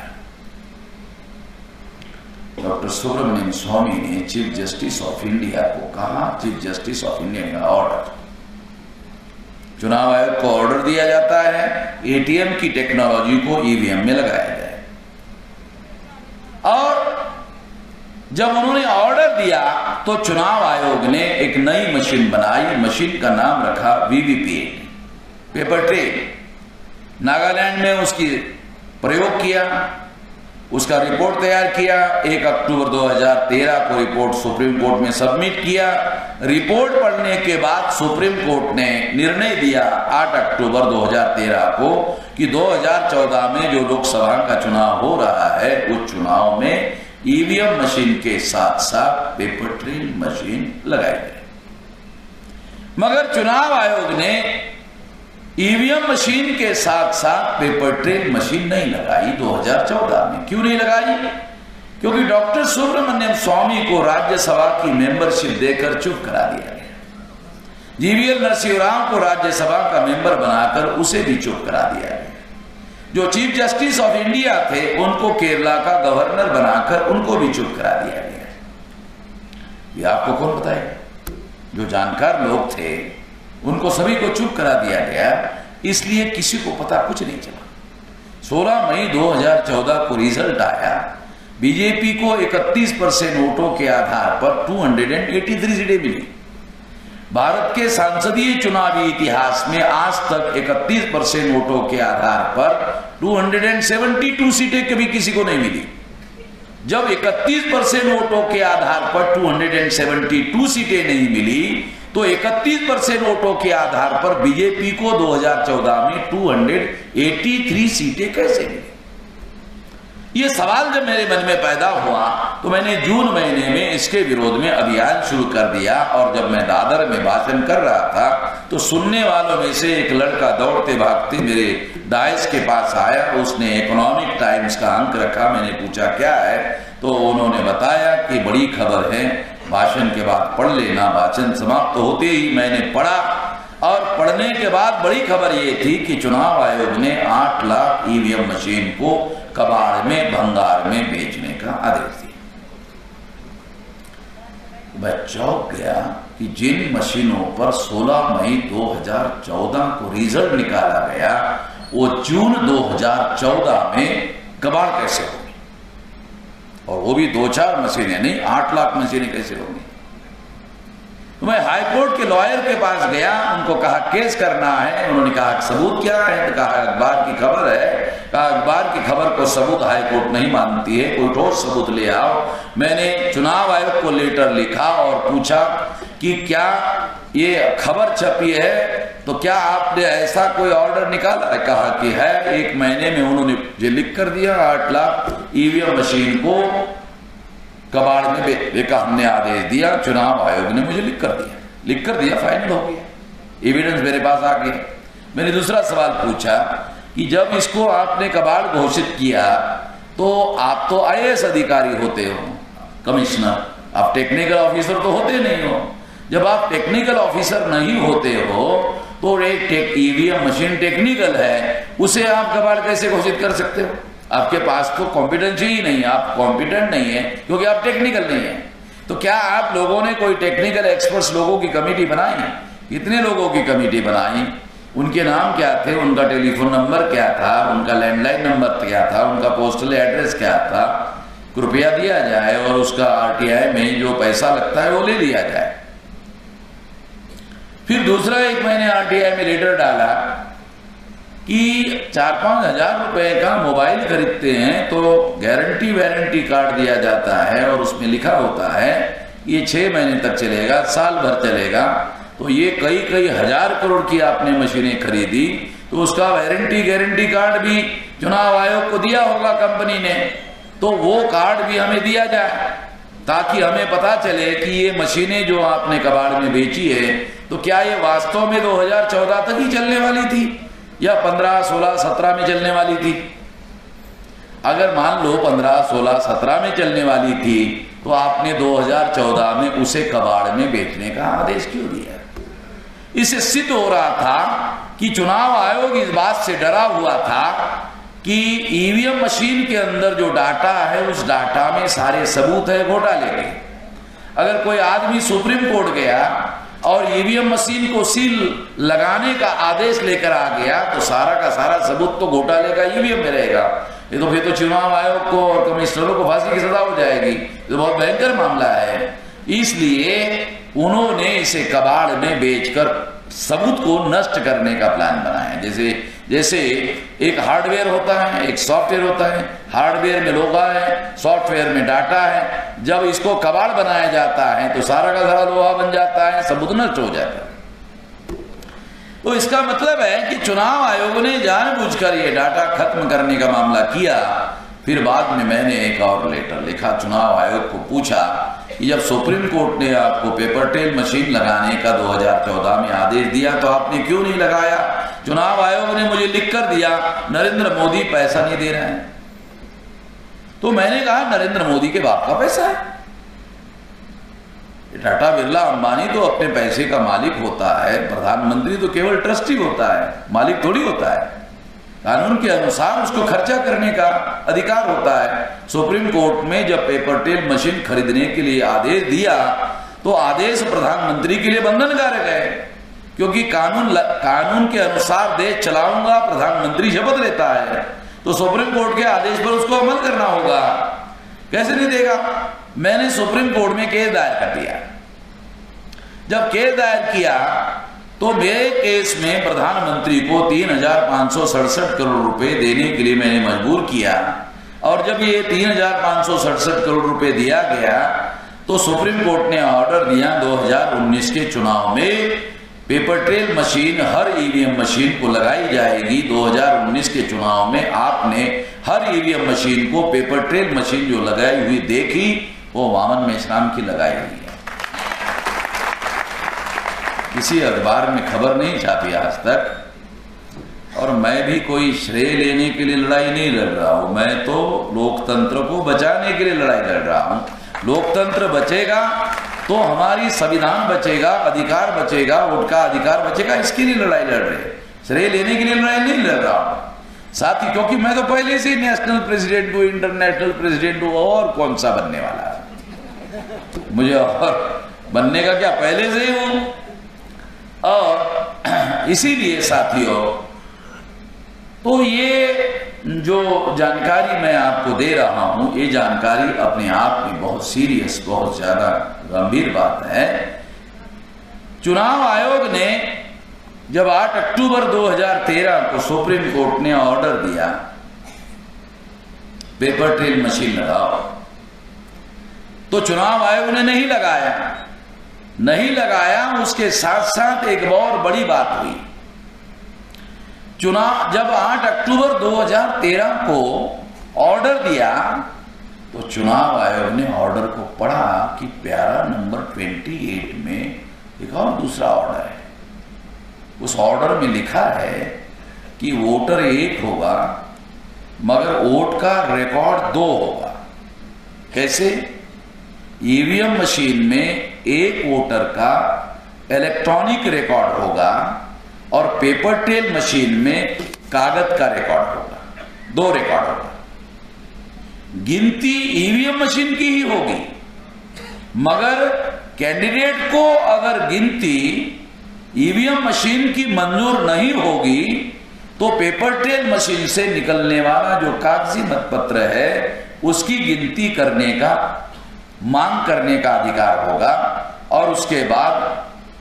S1: डॉक्टर सुब्रमण्यम स्वामी ने चीफ जस्टिस ऑफ इंडिया को कहा, चीफ जस्टिस ऑफ इंडिया का ऑर्डर, चुनाव आयोग को ऑर्डर दिया जाता है एटीएम की टेक्नोलॉजी को ईवीएम में लगाया जाए। और जब उन्होंने ऑर्डर दिया तो चुनाव आयोग ने एक नई मशीन बनाई, मशीन का नाम रखा वीवीपीएटी, पेपर ट्रेल। नागालैंड में उसकी प्रयोग किया, उसका रिपोर्ट तैयार किया, 1 अक्टूबर 2013 को रिपोर्ट सुप्रीम कोर्ट में सबमिट किया। रिपोर्ट पढ़ने के बाद सुप्रीम कोर्ट ने निर्णय दिया 8 अक्टूबर 2013 को कि 2014 में जो लोकसभा का चुनाव हो रहा है उस चुनाव में ईवीएम मशीन के साथ साथ पेपर ट्रेल मशीन लगाई गई। मगर चुनाव आयोग ने ईवीएम मशीन के साथ साथ पेपर ट्रेल मशीन नहीं लगाई 2014 में। क्यों नहीं लगाई? क्योंकि डॉक्टर सुब्रमण्यम स्वामी को राज्यसभा की मेंबरशिप देकर चुप करा दिया गया। जीवीएल नरसिंह राव को राज्यसभा का मेंबर बनाकर उसे भी चुप करा दिया गया। जो चीफ जस्टिस ऑफ इंडिया थे उनको केरला का गवर्नर बनाकर उनको भी चुप करा दिया गया। ये आपको कौन बताएगा? जो जानकार लोग थे उनको सभी को चुप करा दिया गया, इसलिए किसी को पता कुछ नहीं चला। 16 मई 2014 को रिजल्ट आया, बीजेपी को 31% वोटों के आधार पर 283 सीटें मिली। भारत के संसदीय चुनावी इतिहास में आज तक 31% वोटों के आधार पर 272 सीटें कभी किसी को नहीं मिली। जब 31% वोटों के आधार पर 272 सीटें नहीं मिली तो 31% वोटों के आधार पर बीजेपी को 2014 में 283 सीटें कैसे मिली? ये सवाल जब मेरे मन में पैदा हुआ तो मैंने जून महीने में इसके विरोध में अभियान शुरू कर दिया। और जब मैं दादर में भाषण कर रहा था तो सुनने वालों में से एक लड़का दौड़ते भागते मेरे डायस के पास आया। उसने इकोनॉमिक टाइम्स का अंक रखा। मैंने पूछा क्या है, तो उन्होंने बताया कि बड़ी खबर है, भाषण के बाद पढ़ लेना। भाषण समाप्त होते ही मैंने पढ़ा और पढ़ने के बाद बड़ी खबर ये थी कि चुनाव आयोग ने 8 लाख ईवीएम मशीन को कबाड़ में, भंगार में बेचने का आदेश दिया। मैं चौंक गया कि जिन मशीनों पर 16 मई 2014 को रिजल्ट निकाला गया वो जून 2014 में कबाड़ कैसे होगी, और वो भी 2-4 मशीनें नहीं, 8 लाख मशीनें कैसे होंगी। तो मैं हाईकोर्ट के लॉयर के पास गया, उनको कहा केस करना है। उन्होंने कहा सबूत क्या है? तो कहा अखबार की खबर है। कहा अखबार की खबर को सबूत हाईकोर्ट नहीं मानती है, कोई ठोस सबूत ले आओ। मैंने चुनाव आयोग को लेटर लिखा और पूछा कि क्या ये खबर छपी है तो क्या आपने ऐसा कोई ऑर्डर निकाला? कहा कि है। 1 महीने में उन्होंने मुझे लिख कर दिया 8 लाख ईवीएम मशीन को कबाड़ में बेचने का हमने आदेश दिया, चुनाव आयोग ने मुझे लिख कर दिया, फाइनल हो गया, एविडेंस मेरे पास आ गया। मैंने दूसरा सवाल पूछा कि जब इसको आपने कबाड़ घोषित किया तो आप तो आईएएस अधिकारी होते हो, कमिश्नर, आप टेक्निकल ऑफिसर तो होते नहीं हो। जब आप टेक्निकल ऑफिसर नहीं होते हो तो एक ईवीएम मशीन टेक्निकल है, उसे आप कबाड़ कैसे घोषित कर सकते हो? आपके पास तो कॉम्पिटेंसी ही नहीं है, आप कॉम्पिटेंट नहीं है क्योंकि आप टेक्निकल नहीं है। तो क्या आप लोगों ने कोई टेक्निकल एक्सपर्ट्स लोगों की कमेटी बनाई? कितने लोगों की कमेटी बनाई? उनके नाम क्या थे, उनका टेलीफोन नंबर क्या था, उनका लैंडलाइन नंबर क्या था, उनका पोस्टल एड्रेस क्या था? कृपया दिया जाए और उसका आरटीआई में जो पैसा लगता है वो ले लिया जाए। फिर दूसरा, 1 महीने आरटीआई में लेटर डाला कि 4-5 हजार रुपए का मोबाइल खरीदते हैं तो गारंटी वारंटी कार्ड दिया जाता है और उसमें लिखा होता है ये 6 महीने तक चलेगा, साल भर चलेगा। तो ये कई हजार करोड़ की आपने मशीनें खरीदी तो उसका वारंटी गारंटी कार्ड भी चुनाव आयोग को दिया होगा कंपनी ने, तो वो कार्ड भी हमें दिया जाए ताकि हमें पता चले कि ये मशीनें जो आपने कबाड़ में बेची है तो क्या ये वास्तव में 2014 तक ही चलने वाली थी या 15, 16, 17 में चलने वाली थी? अगर मान लो 15, 16, 17 में चलने वाली थी तो आपने 2014 में उसे कबाड़ में बेचने का आदेश क्यों दिया? इससे सिद्ध हो रहा था कि चुनाव आयोग इस बात से डरा हुआ था कि ईवीएम मशीन के अंदर जो डाटा है उस डाटा में सारे सबूत है घोटाले के। अगर कोई आदमी सुप्रीम कोर्ट गया और ईवीएम मशीन को सील लगाने का आदेश लेकर आ गया तो सारा का सारा सबूत तो घोटाले का ईवीएम में रहेगा। ये तो फिर तो चुनाव आयोग को और कमिश्नरों को फांसी की सजा हो जाएगी। तो बहुत भयंकर मामला है। इसलिए उन्होंने इसे कबाड़ में बेचकर सबूत को नष्ट करने का प्लान बनाया। जैसे एक हार्डवेयर होता है, एक सॉफ्टवेयर होता है। हार्डवेयर में लोहा है, सॉफ्टवेयर में डाटा है। जब इसको कबाड़ बनाया जाता है तो सारा का सारा लोहा बन जाता है, सबूत नष्ट हो जाता है। तो इसका मतलब है कि चुनाव आयोग ने जानबूझकर ये डाटा खत्म करने का मामला किया। फिर बाद में मैंने एक और लेटर लिखा, चुनाव आयोग को पूछा कि जब सुप्रीम कोर्ट ने आपको पेपर टेल मशीन लगाने का 2014 में आदेश दिया तो आपने क्यों नहीं लगाया? चुनाव आयोग ने मुझे लिख कर दिया नरेंद्र मोदी पैसा नहीं दे रहे हैं। तो मैंने कहा नरेंद्र मोदी के बाप का पैसा है। टाटा बिरला अंबानी तो अपने पैसे का मालिक होता है, प्रधानमंत्री तो केवल ट्रस्टी होता है, मालिक थोड़ी होता है। कानून के अनुसार उसको खर्चा करने का अधिकार होता है। सुप्रीम कोर्ट में जब पेपर टेल मशीन खरीदने के लिए आदेश दिया तो आदेश प्रधानमंत्री के लिए बंधनकारक है, क्योंकि कानून के अनुसार देश चलाऊंगा प्रधानमंत्री शपथ लेता है। तो सुप्रीम कोर्ट के आदेश पर उसको अमल करना होगा। कैसे नहीं देगा? मैंने सुप्रीम कोर्ट में केस दायर कर दिया। जब केस दायर किया तो मेरे केस में प्रधानमंत्री को 3,567 करोड़ रुपए देने के लिए मैंने मजबूर किया। और जब ये 3,567 करोड़ रुपए दिया गया तो सुप्रीम कोर्ट ने ऑर्डर दिया 2019 के चुनाव में पेपर ट्रेल मशीन हर ईवीएम मशीन को लगाई जाएगी। 2019 के चुनाव में आपने हर ईवीएम मशीन को पेपर ट्रेल मशीन जो लगाई हुई देखी, वो वामन मेश्राम की लगाई हुई है। किसी अखबार में खबर नहीं छापी आज तक। और मैं भी कोई श्रेय लेने के लिए लड़ाई नहीं लड़ रहा हूं, मैं तो लोकतंत्र को बचाने के लिए लड़ाई लड़ रहा हूं। लोकतंत्र बचेगा तो हमारी संविधान बचेगा, अधिकार बचेगा, वोट का अधिकार बचेगा, इसके लिए लड़ाई लड़ रहे हैं। श्रेय लेने के लिए लड़ाई नहीं लड़ रहा हूं साथ ही, क्योंकि मैं तो पहले से ही नेशनल प्रेसिडेंट हूं, इंटरनेशनल प्रेसिडेंट हूं, और कौन सा बनने वाला है मुझे? और बनने का क्या, पहले से ही हूं। और इसीलिए साथियों, तो ये जो जानकारी मैं आपको दे रहा हूं, ये जानकारी अपने आप में बहुत सीरियस, बहुत ज्यादा गंभीर बात है। चुनाव आयोग ने जब 8 अक्टूबर 2013 को सुप्रीम कोर्ट ने ऑर्डर दिया पेपर ट्रेल मशीन लगाओ, तो चुनाव आयोग ने नहीं लगाया। उसके साथ साथ एक और बड़ी बात हुई। चुनाव जब 8 अक्टूबर 2013 को ऑर्डर दिया तो चुनाव आयोग ने ऑर्डर को पढ़ा कि पैरा नंबर 28 में एक और दूसरा ऑर्डर है। उस ऑर्डर में लिखा है कि वोटर 1 होगा मगर वोट का रिकॉर्ड 2 होगा। कैसे? ईवीएम मशीन में एक वोटर का इलेक्ट्रॉनिक रिकॉर्ड होगा और पेपर ट्रेल मशीन में कागज का रिकॉर्ड होगा, 2 रिकॉर्ड होगा। गिनती ईवीएम मशीन की ही होगी मगर कैंडिडेट को अगर गिनती ईवीएम मशीन की मंजूर नहीं होगी तो पेपर ट्रेल मशीन से निकलने वाला जो कागजी मतपत्र है उसकी गिनती करने का, मांग करने का अधिकार होगा। और उसके बाद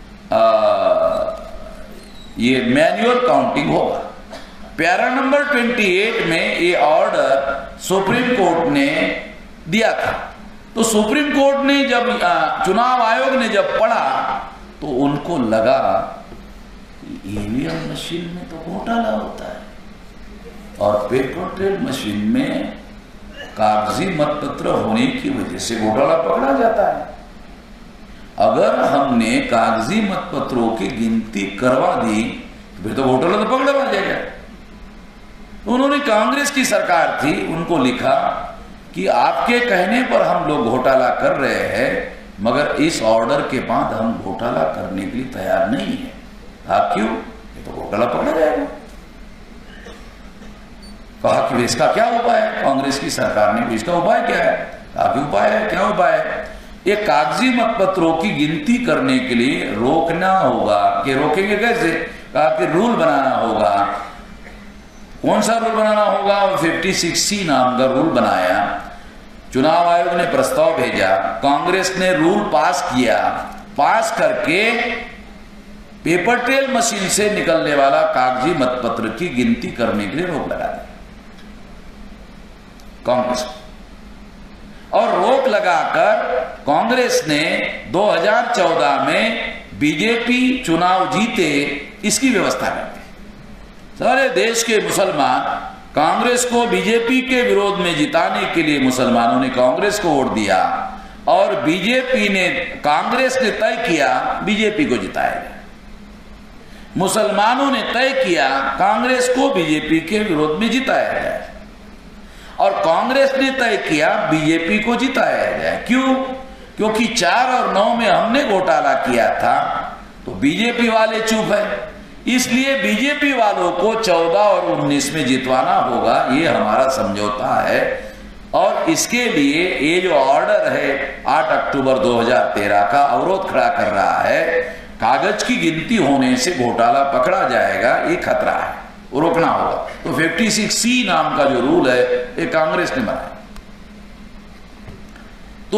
S1: ये मैन्युअल काउंटिंग होगा। पैरा नंबर 28 में ये ऑर्डर सुप्रीम कोर्ट ने दिया था। तो सुप्रीम कोर्ट ने जब चुनाव आयोग ने जब पढ़ा तो उनको लगा ईवीएम मशीन में तो घोटाला होता है और पेपर ट्रेल मशीन में कागजी मतपत्र होने की वजह से घोटाला पकड़ा जाता है। अगर हमने कागजी मतपत्रों की गिनती करवा दी तो फिर तो घोटाला तो पकड़ा जाएगा। उन्होंने, कांग्रेस की सरकार थी, उनको लिखा कि आपके कहने पर हम लोग घोटाला कर रहे हैं मगर इस ऑर्डर के बाद हम घोटाला करने के लिए तैयार नहीं है। हाँ, क्यों? ये तो घोटाला पकड़ा जाएगा। कहा कि इसका क्या उपाय है? कांग्रेस की सरकार ने, इसका उपाय क्या है? कहा कि उपाय है, क्या उपाय है? ये कागजी मतपत्रों की गिनती करने के लिए रोकना होगा। कि रोकेंगे कैसे? कहा कि रूल बनाना होगा। कौन सा रूल बनाना होगा? 56C नाम का रूल बनाया। चुनाव आयोग ने प्रस्ताव भेजा, कांग्रेस ने रूल पास किया, पास करके पेपर ट्रेल मशीन से निकलने वाला कागजी मतपत्र की गिनती करने के लिए रोक लगा दी कांग्रेस। और रोक लगाकर कांग्रेस ने 2014 में बीजेपी चुनाव जीते इसकी व्यवस्था कर दी। सारे देश के मुसलमान कांग्रेस को बीजेपी के विरोध में जिताने के लिए मुसलमानों ने कांग्रेस को वोट दिया और बीजेपी ने, कांग्रेस ने तय किया बीजेपी को जिताएगा। मुसलमानों ने तय किया कांग्रेस को बीजेपी के विरोध में जिताया जाए और कांग्रेस ने तय किया बीजेपी को जिताया जाए। क्यों? क्योंकि 4 और 9 में हमने घोटाला किया था तो बीजेपी वाले चुप है, इसलिए बीजेपी वालों को 14 और 19 में जितवाना होगा। ये हमारा समझौता है और इसके लिए ये जो ऑर्डर है 8 अक्टूबर 2013 का अवरोध खड़ा कर रहा है। कागज की गिनती होने से घोटाला पकड़ा जाएगा, ये खतरा है, वो रोकना होगा। तो 56C नाम का जो रूल है ये कांग्रेस ने बनाया। तो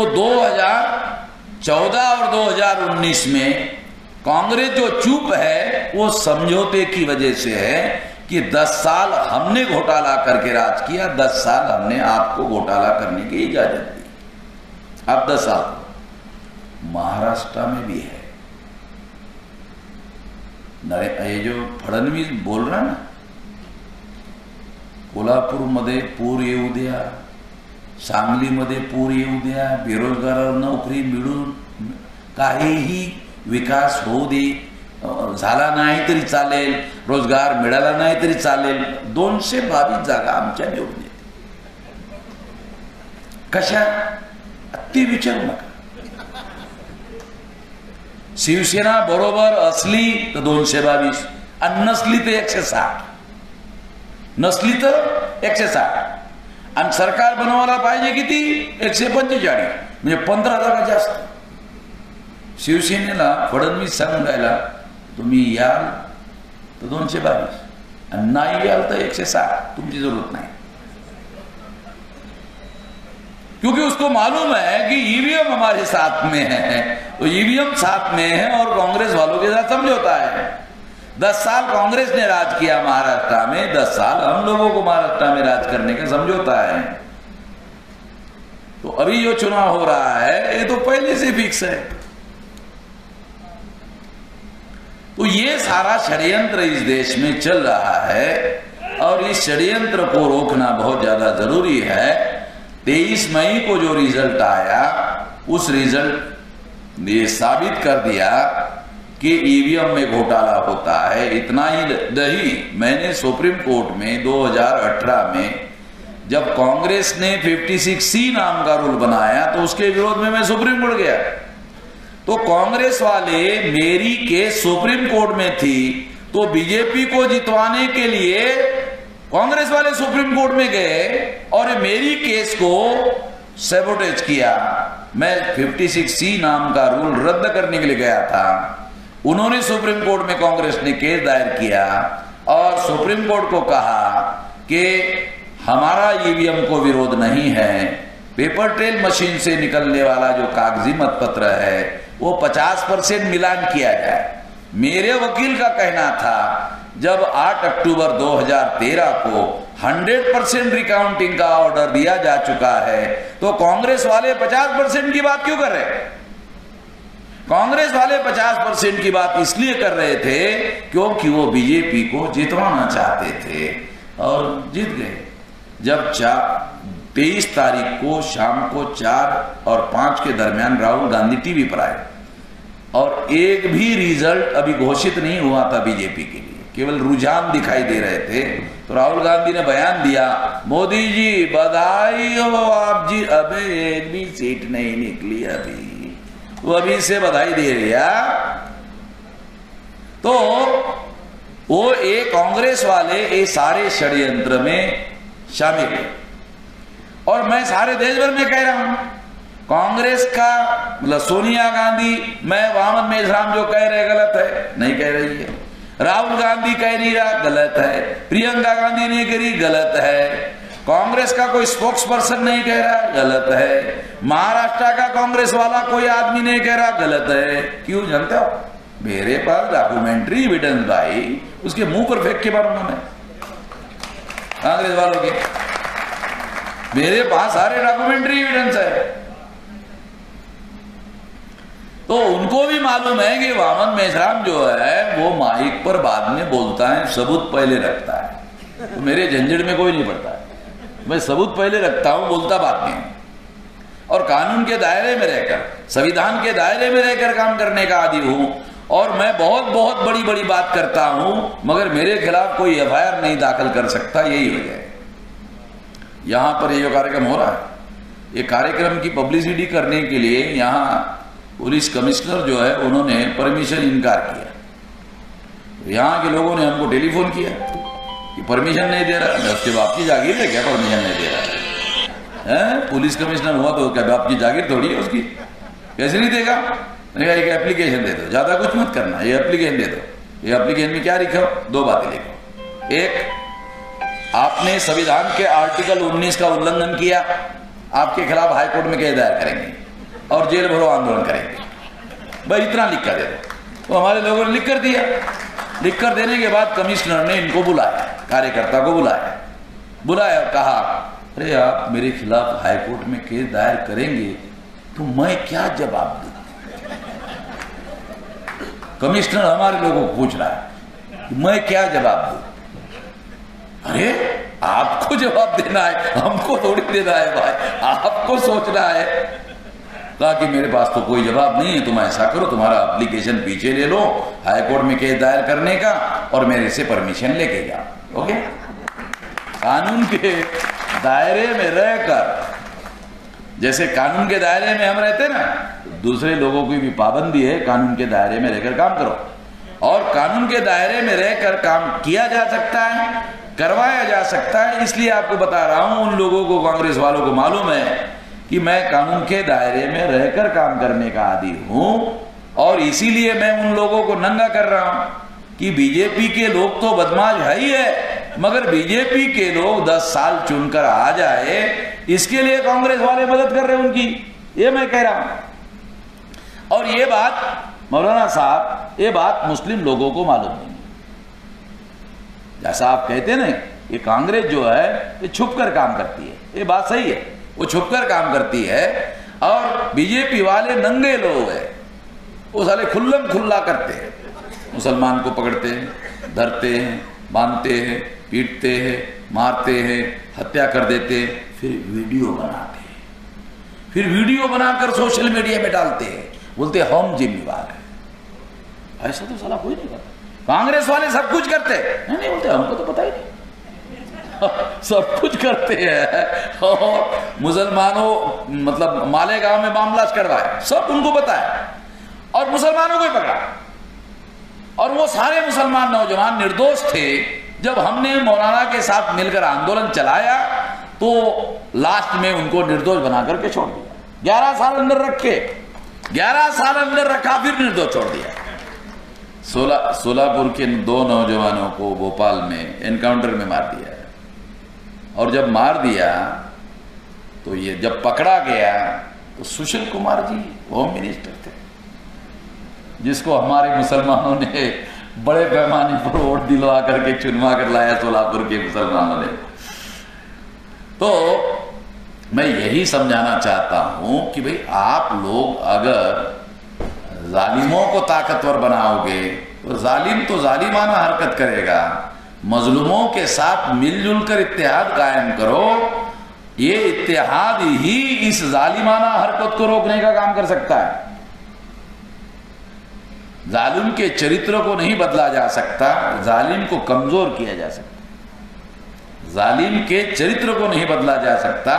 S1: 2014 और 2019 में कांग्रेस जो चुप है वो समझौते की वजह से है कि 10 साल हमने घोटाला करके राज किया, 10 साल हमने आपको घोटाला करने की इजाजत दी। अब 10 साल महाराष्ट्र में भी है। ये जो फडणवीस बोल रहा ना, कोल्हापूरमध्ये पूर येऊ द्या, सांगलीमध्ये पूर येऊ द्या, बेरोजगारांना नोकरी मिळून काहीही विकास होऊ दे, झाला नाही तरी चालेल, रोजगार मिळाला नाही तरी चालेल, 222 जागा आमच्या निवडून येते। कशा? ते विचारू नका। शिवसेना बरोबर असली तर 222 आणि नसली तर 160, नसली तर 160 आणि सरकार बनवायला पाहिजे किती? 145, म्हणजे 15 जागा जास्त। शिवसेनेला फडणवीस सांगून राहिला तुम्ही याल तर 222 आणि नाही याल तर 160, तुमची जरूरत नहीं, क्योंकि उसको मालूम है कि ईवीएम हमारे साथ में है। तो ईवीएम साथ में है और कांग्रेस वालों के साथ समझौता है। 10 साल कांग्रेस ने राज किया महाराष्ट्र में, 10 साल हम लोगों को महाराष्ट्र में राज करने का समझौता है। तो अभी जो चुनाव हो रहा है ये तो पहले से फिक्स है। तो ये सारा षड्यंत्र इस देश में चल रहा है और इस षड्यंत्र को रोकना बहुत ज्यादा जरूरी है। 23 मई को जो रिजल्ट आया उस रिजल्ट ने साबित कर दिया कि ईवीएम में घोटाला होता है। इतना ही नहीं, मैंने सुप्रीम कोर्ट में 2018 में जब कांग्रेस ने 56C नाम का रूल बनाया तो उसके विरोध में मैं सुप्रीम कोर्ट गया। तो कांग्रेस वाले मेरी केस सुप्रीम कोर्ट में थी तो बीजेपी को जितवाने के लिए कांग्रेस वाले सुप्रीम कोर्ट में गए और मेरी केस को सैबोटेज किया। मैं 56C नाम का रूल रद्द करने के लिए गया था। उन्होंने सुप्रीम कोर्ट में, कांग्रेस ने केस दायर किया और सुप्रीम कोर्ट को कहा कि हमारा ईवीएम को विरोध नहीं है, पेपर ट्रेल मशीन से निकलने वाला जो कागजी मतपत्र है वो 50% मिलान किया जाए। मेरे वकील का कहना था जब 8 अक्टूबर 2013 को 100% रिकाउंटिंग का ऑर्डर दिया जा चुका है तो कांग्रेस वाले 50% की बात क्यों कर रहे हैं? कांग्रेस वाले 50% की बात इसलिए कर रहे थे क्योंकि वो बीजेपी को जितवाना चाहते थे और जीत गए। जब 23 तारीख को शाम को 4 और 5 के दरमियान राहुल गांधी टीवी पर आए और एक भी रिजल्ट अभी घोषित नहीं हुआ था बीजेपी के लिए, केवल रुझान दिखाई दे रहे थे। तो राहुल गांधी ने बयान दिया, मोदी जी बधाई हो आप जी, अबे एक भी सीट नहीं निकली अभी, वो अभी से बधाई दे दिया। तो वो एक कांग्रेस वाले ये सारे षड्यंत्र में शामिल है और मैं सारे देश भर में कह रहा हूं कांग्रेस का मतलब सोनिया गांधी, मैं वामन मेश्राम जो कह रहे गलत है, नहीं कह रही है। राहुल गांधी कह नहीं रहा, गलत है। प्रियंका गांधी नहीं कह रही, गलत है। कांग्रेस का कोई स्पोक्स पर्सन नहीं कह रहा, गलत है। महाराष्ट्र का कांग्रेस वाला कोई आदमी नहीं कह रहा, गलत है। क्यों जानते हो? मेरे पास डॉक्यूमेंट्री एविडेंस भाई, उसके मुंह पर फेंक के मारूंगा मैं कांग्रेस वालों के। मेरे पास सारे डॉक्यूमेंट्री एविडेंस है। तो उनको भी मालूम है कि वामन मेश्राम जो है वो माइक पर बाद में बोलता है, सबूत पहले रखता है। तो मेरे झंझट में कोई नहीं पड़ता है, मैं सबूत पहले रखता हूं, बोलता बाद में। और कानून के दायरे में रहकर, संविधान के दायरे में रहकर काम करने का आदी हूं और मैं बहुत बहुत बड़ी बड़ी बात करता हूं मगर मेरे खिलाफ कोई एफआईआर नहीं दाखिल कर सकता। यही वजह है। यहां पर ये जो कार्यक्रम हो रहा है, ये कार्यक्रम की पब्लिसिटी करने के लिए यहां पुलिस कमिश्नर जो है उन्होंने परमिशन इनकार किया। तो यहाँ के लोगों ने हमको टेलीफोन किया कि परमिशन नहीं दे रहा। उसके बाप की जागीर है क्या, परमिशन नहीं दे रहा है? पुलिस कमिश्नर हुआ तो क्या बाप की जागीर थोड़ी है उसकी, कैसे नहीं देगा? मैंने कहा एक एप्लीकेशन दे दो, ज्यादा कुछ मत करना, ये एप्लीकेशन दे दो। ये एप्लीकेशन में क्या लिखो? 2 बातें लिखो। एक, आपने संविधान के आर्टिकल 19 का उल्लंघन किया, आपके खिलाफ हाईकोर्ट में केस दायर करेंगे और जेल भरो आंदोलन करेंगे। भाई इतना लिख कर दे दो। तो हमारे लोगों ने लिख कर दिया। लिख कर देने के बाद कमिश्नर ने इनको बुलाया, कार्यकर्ता को बुलाया और कहा, अरे आप मेरे खिलाफ हाईकोर्ट में केस दायर करेंगे तो मैं क्या जवाब दूं? कमिश्नर हमारे लोगों को पूछ रहा है, मैं क्या जवाब दूं? अरे आपको जवाब देना है, हमको थोड़ी देना है भाई, आपको सोचना है। कहा कि मेरे पास तो कोई जवाब नहीं है, तुम ऐसा करो, तुम्हारा एप्लीकेशन पीछे ले लो हाईकोर्ट में केस दायर करने का और मेरे से परमिशन लेके जाओ। ओके? कानून के दायरे में रहकर, जैसे कानून के दायरे में हम रहते ना, दूसरे लोगों की भी पाबंदी है, कानून के दायरे में रहकर काम करो। और कानून के दायरे में रहकर काम किया जा सकता है, करवाया जा सकता है। इसलिए आपको बता रहा हूं, उन लोगों को, कांग्रेस वालों को मालूम है कि मैं कानून के दायरे में रहकर काम करने का आदी हूं और इसीलिए मैं उन लोगों को नंगा कर रहा हूं कि बीजेपी के लोग तो बदमाश है ही है, मगर बीजेपी के लोग 10 साल चुनकर आ जाए, इसके लिए कांग्रेस वाले मदद कर रहे हैं उनकी, ये मैं कह रहा हूं। और ये बात मौलाना साहब, ये बात मुस्लिम लोगों को मालूम नहीं। जैसा आप कहते हैं ना, ये कांग्रेस जो है ये छुप कर काम करती है, ये बात सही है, वो छुपकर काम करती है। और बीजेपी वाले नंगे लोग हैं, वो साले खुल्लम खुल्ला करते हैं, मुसलमान को पकड़ते हैं, धरते हैं, बांधते हैं, पीटते हैं, मारते हैं, हत्या कर देते हैं, फिर वीडियो बनाते हैं, फिर वीडियो बनाकर सोशल मीडिया में डालते हैं, बोलते हैं हम जिम्मेवार हैं। ऐसा तो साला कोई नहीं करता। कांग्रेस वाले सब कुछ करते हैं, नहीं बोलते हमको तो पता ही नहीं। सब कुछ करते हैं और मुसलमानों मतलब मालेगांव में मामला करवाए, सब उनको पता है और मुसलमानों को ही पकड़ा। और वो सारे मुसलमान नौजवान निर्दोष थे। जब हमने मौलाना के साथ मिलकर आंदोलन चलाया तो लास्ट में उनको निर्दोष बना करके छोड़ दिया। 11 साल अंदर रखे, 11 साल अंदर रखा, फिर निर्दोष छोड़ दिया। सोलापुर के 2 नौजवानों को भोपाल में एनकाउंटर में मार दिया। और जब मार दिया तो ये जब पकड़ा गया तो सुशील कुमार जी होम मिनिस्टर थे, जिसको हमारे मुसलमानों ने बड़े पैमाने पर वोट दिलवा करके चुनवा कर लाया सोलापुर के मुसलमानों ने। तो मैं यही समझाना चाहता हूं कि भाई आप लोग अगर जालिमों को ताकतवर बनाओगे तो जालिम तो जालिमाना हरकत करेगा। मजलूमों के साथ मिलजुल कर इत्तेहाद कायम करो, ये इत्तेहाद ही इस जालिमाना हरकत को रोकने का काम कर सकता है। जालिम के चरित्र को नहीं बदला जा सकता, जालिम को कमजोर किया जा सकता। जालिम के चरित्र को नहीं बदला जा सकता,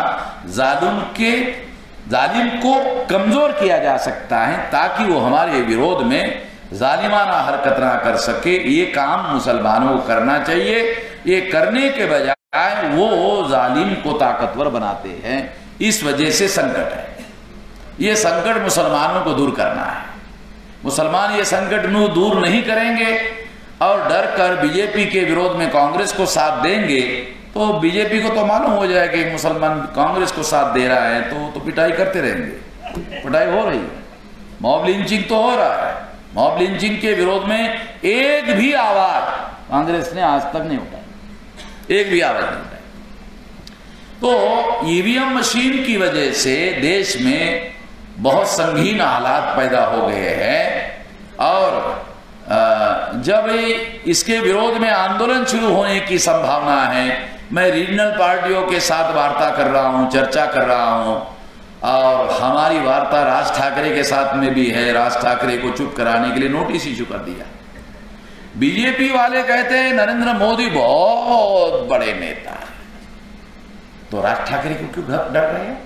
S1: जालिम को कमजोर किया जा सकता है ताकि वो हमारे विरोध में जालिमाना हरकत ना कर सके। ये काम मुसलमानों को करना चाहिए। ये करने के बजाय वो जालिम को ताकतवर बनाते हैं। इस वजह से संकट है। ये संकट मुसलमानों को दूर करना है। मुसलमान ये संकट दूर नहीं करेंगे और डर कर बीजेपी के विरोध में कांग्रेस को साथ देंगे तो बीजेपी को तो मालूम हो जाएगा कि मुसलमान कांग्रेस को साथ दे रहा है तो पिटाई करते रहेंगे। पिटाई हो रही है, मॉब लिंचिंग तो हो रहा है। मॉब लिंचिंग के विरोध में एक भी आवाज कांग्रेस ने आज तक नहीं उठाई, एक भी आवाज नहीं उठाई। तो ईवीएम मशीन की वजह से देश में बहुत संगीन हालात पैदा हो गए हैं और जब इसके विरोध में आंदोलन शुरू होने की संभावना है, मैं रीजनल पार्टियों के साथ वार्ता कर रहा हूं, चर्चा कर रहा हूं और हमारी वार्ता राज ठाकरे के साथ में भी है। राज ठाकरे को चुप कराने के लिए नोटिस इशू कर दिया। बीजेपी वाले कहते हैं नरेंद्र मोदी बहुत बड़े नेता है, तो राज ठाकरे को क्यों डर रहे हैं?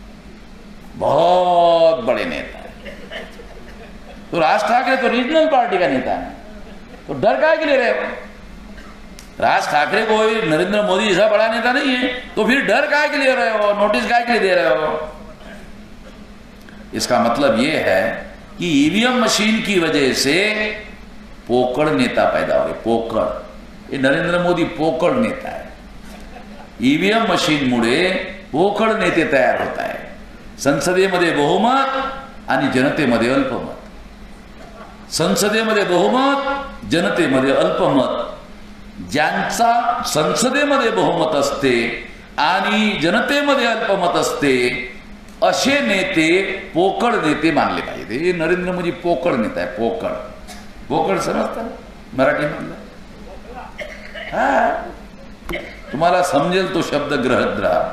S1: बहुत बड़े नेता है तो राज ठाकरे तो रीजनल पार्टी का नेता है, तो डर काहे के लिए रहे हो? राज ठाकरे कोई नरेंद्र मोदी जैसा बड़ा नेता नहीं है, तो फिर डर काहे के लिए रहे हो? नोटिस काहे के लिए दे रहे हो? इसका मतलब यह है कि ईवीएम मशीन की वजह से पोकड़ नेता पैदा हो गए। पोकड़, ये नरेंद्र मोदी पोकड़ नेता है। ईवीएम मशीन मुळे पोकळ नेते तयार होत आहे। संसदेमध्ये बहुमत आणि जनतेमध्ये अल्पमत, संसदेमध्ये बहुमत, जनतेमध्ये अल्पमत। ज्यांचा संसदेमध्ये बहुमत असते आणि जनतेमध्ये अल्पमत असते असे नेते पोकळ नेते मानले पाहिजे। हे नरेंद्र मोदी पोकळ नेता आहे। पोकळ, पोकळ समजतं मराठी मधलं? हा, तुम्हाला समझेल तो शब्द ग्रहित रहा।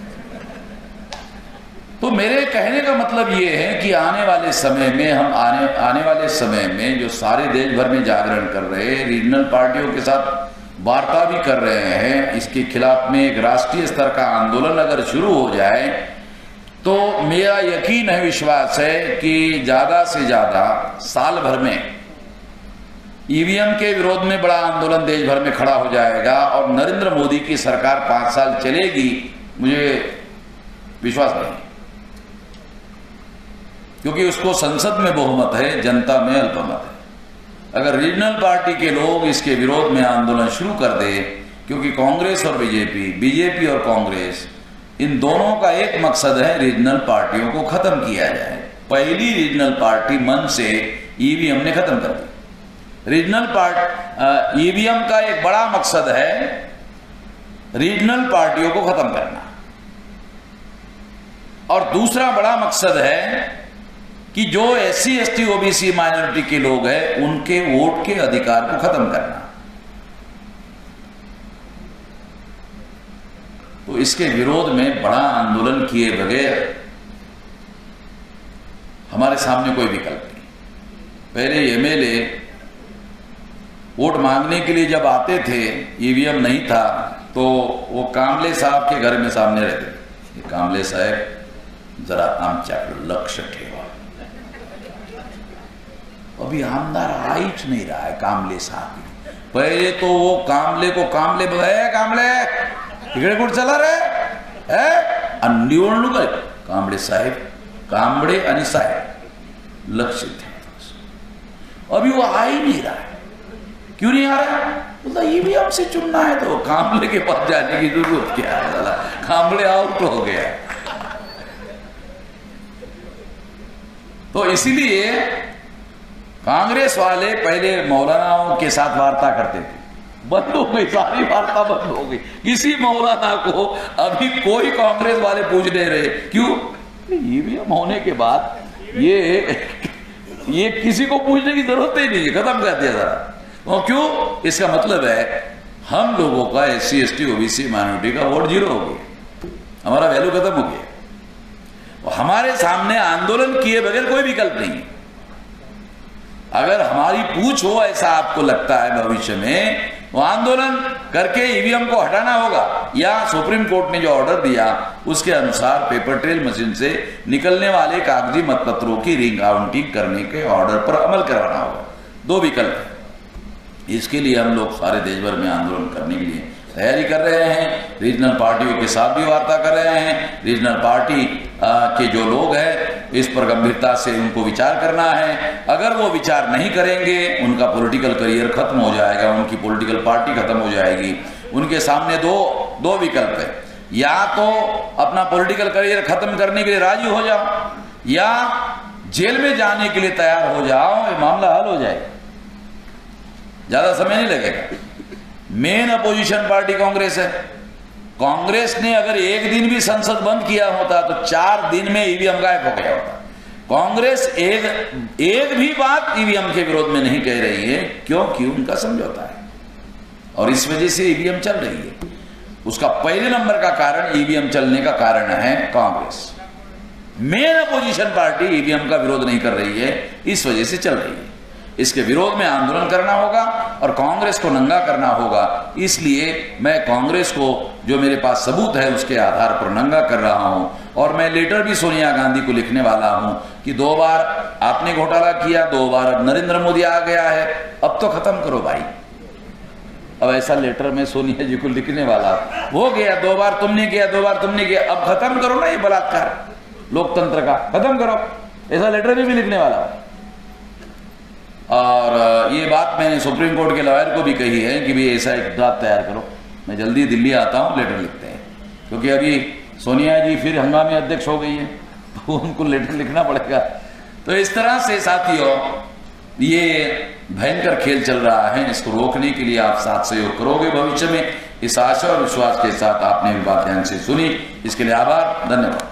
S1: तो मेरे कहने का मतलब ये है कि आने वाले समय में आने वाले समय में जो सारे देश भर में जागरण कर रहे हैं, रीजनल पार्टियों के साथ वार्ता भी कर रहे हैं, इसके खिलाफ में एक राष्ट्रीय स्तर का आंदोलन अगर शुरू हो जाए तो मेरा यकीन है, विश्वास है कि ज्यादा से ज्यादा साल भर में ईवीएम के विरोध में बड़ा आंदोलन देश भर में खड़ा हो जाएगा और नरेंद्र मोदी की सरकार 5 साल चलेगी, मुझे विश्वास नहीं, क्योंकि उसको संसद में बहुमत है, जनता में अल्पमत है। अगर रीजनल पार्टी के लोग इसके विरोध में आंदोलन शुरू कर दे, क्योंकि कांग्रेस और बीजेपी और कांग्रेस, इन दोनों का एक मकसद है रीजनल पार्टियों को खत्म किया जाए। पहली रीजनल पार्टी मन से ईवीएम ने खत्म कर दी। ईवीएम का एक बड़ा मकसद है रीजनल पार्टियों को खत्म करना, और दूसरा बड़ा मकसद है कि जो SC ST OBC माइनॉरिटी के लोग हैं उनके वोट के अधिकार को खत्म करना। तो इसके विरोध में बड़ा आंदोलन किए बगैर हमारे सामने कोई विकल्प नहीं। पहले MLA वोट मांगने के लिए जब आते थे, EVM नहीं था, तो वो कामले साहब के घर में सामने रहते थे। कामले साहब जरा आमच्याकडे लक्ष ठेवा। अभी आमदार आईच नहीं रहा है कामले साहब। पहले तो वो कामले को कामले बघाया, कामले इकडे कुठे चला रे निवडणूक आहे। कांबळे साहेब, कांबळे आणि साहेब लक्षित है। अभी वो आ ही नहीं रहा है। क्यों नहीं आ रहा है? बोलता EVM से चुनना है तो कांबळे के पास जाने की जरूरत क्या है? साला कांबळे आउट हो गया। तो इसीलिए कांग्रेस वाले पहले मौलानाओं के साथ वार्ता करते थे, बंद हो गई, सारी वार्ता बंद हो गई। किसी मौलाना को अभी कोई कांग्रेस वाले पूछ नहीं रहे। क्यों? EVM होने के बाद ये किसी को पूछने की जरूरत ही नहीं है, खत्म कर दिया जरा। और क्यों? इसका मतलब है हम लोगों का SC ST OBC माइनॉरिटी का वोट 0 हो गया, हमारा वैल्यू खत्म हो गया। और हमारे सामने आंदोलन किए बगैर कोई विकल्प नहीं है। अगर हमारी पूछ हो ऐसा आपको लगता है भविष्य में, वो आंदोलन करके EVM को हटाना होगा, या सुप्रीम कोर्ट ने जो ऑर्डर दिया उसके अनुसार पेपर ट्रेल मशीन से निकलने वाले कागजी मतपत्रों की रीकाउंटिंग करने के ऑर्डर पर अमल कराना होगा। 2 विकल्प है। इसके लिए हम लोग सारे देश भर में आंदोलन करने के लिए तैयारी कर रहे हैं। रीजनल पार्टियों के साथ भी वार्ता कर रहे हैं। रीजनल पार्टी के जो लोग हैं इस पर गंभीरता से उनको विचार करना है। अगर वो विचार नहीं करेंगे उनका पॉलिटिकल करियर खत्म हो जाएगा, उनकी पॉलिटिकल पार्टी खत्म हो जाएगी। उनके सामने दो विकल्प है, या तो अपना पॉलिटिकल करियर खत्म करने के लिए राजी हो जाओ, या जेल में जाने के लिए तैयार हो जाओ। ये मामला हल हो जाएगा, ज्यादा समय नहीं लगेगा। मेन अपोजिशन पार्टी कांग्रेस है। कांग्रेस ने अगर एक दिन भी संसद बंद किया होता तो 4 दिन में EVM गायब हो गया होता। कांग्रेस एक भी बात EVM के विरोध में नहीं कह रही है, क्योंकि उनका समझौता है और इस वजह से EVM चल रही है। उसका पहले नंबर का कारण EVM चलने का कारण है Congress. Main opposition party EVM का विरोध नहीं कर रही है, इस वजह से चल रही है। इसके विरोध में आंदोलन करना होगा और कांग्रेस को नंगा करना होगा। इसलिए मैं कांग्रेस को जो मेरे पास सबूत है उसके आधार पर नंगा कर रहा हूं। और मैं लेटर भी सोनिया गांधी को लिखने वाला हूं कि 2 बार आपने घोटाला किया, 2 बार अब नरेंद्र मोदी आ गया है, अब तो खत्म करो भाई। अब ऐसा लेटर मैं सोनिया जी को लिखने वाला, हो गया 2 बार तुमने किया, 2 बार तुमने किया, अब खत्म करो ना ये बलात्कार लोकतंत्र का, खत्म करो। ऐसा लेटर भी लिखने वाला हूं। और ये बात मैंने सुप्रीम कोर्ट के लॉयर को भी कही है कि भाई ऐसा एक ड्राफ्ट तैयार करो। मैं जल्दी दिल्ली आता हूँ, लेटर लिखते हैं, क्योंकि अभी सोनिया जी फिर हंगामी अध्यक्ष हो गई है तो उनको लेटर लिखना पड़ेगा। तो इस तरह से साथियों ये भयंकर खेल चल रहा है, इसको रोकने के लिए आप साथ सहयोग करोगे भविष्य में। इस आशा और विश्वास के साथ आपने भी बात ध्यान से सुनी, इसके लिए आभार, धन्यवाद।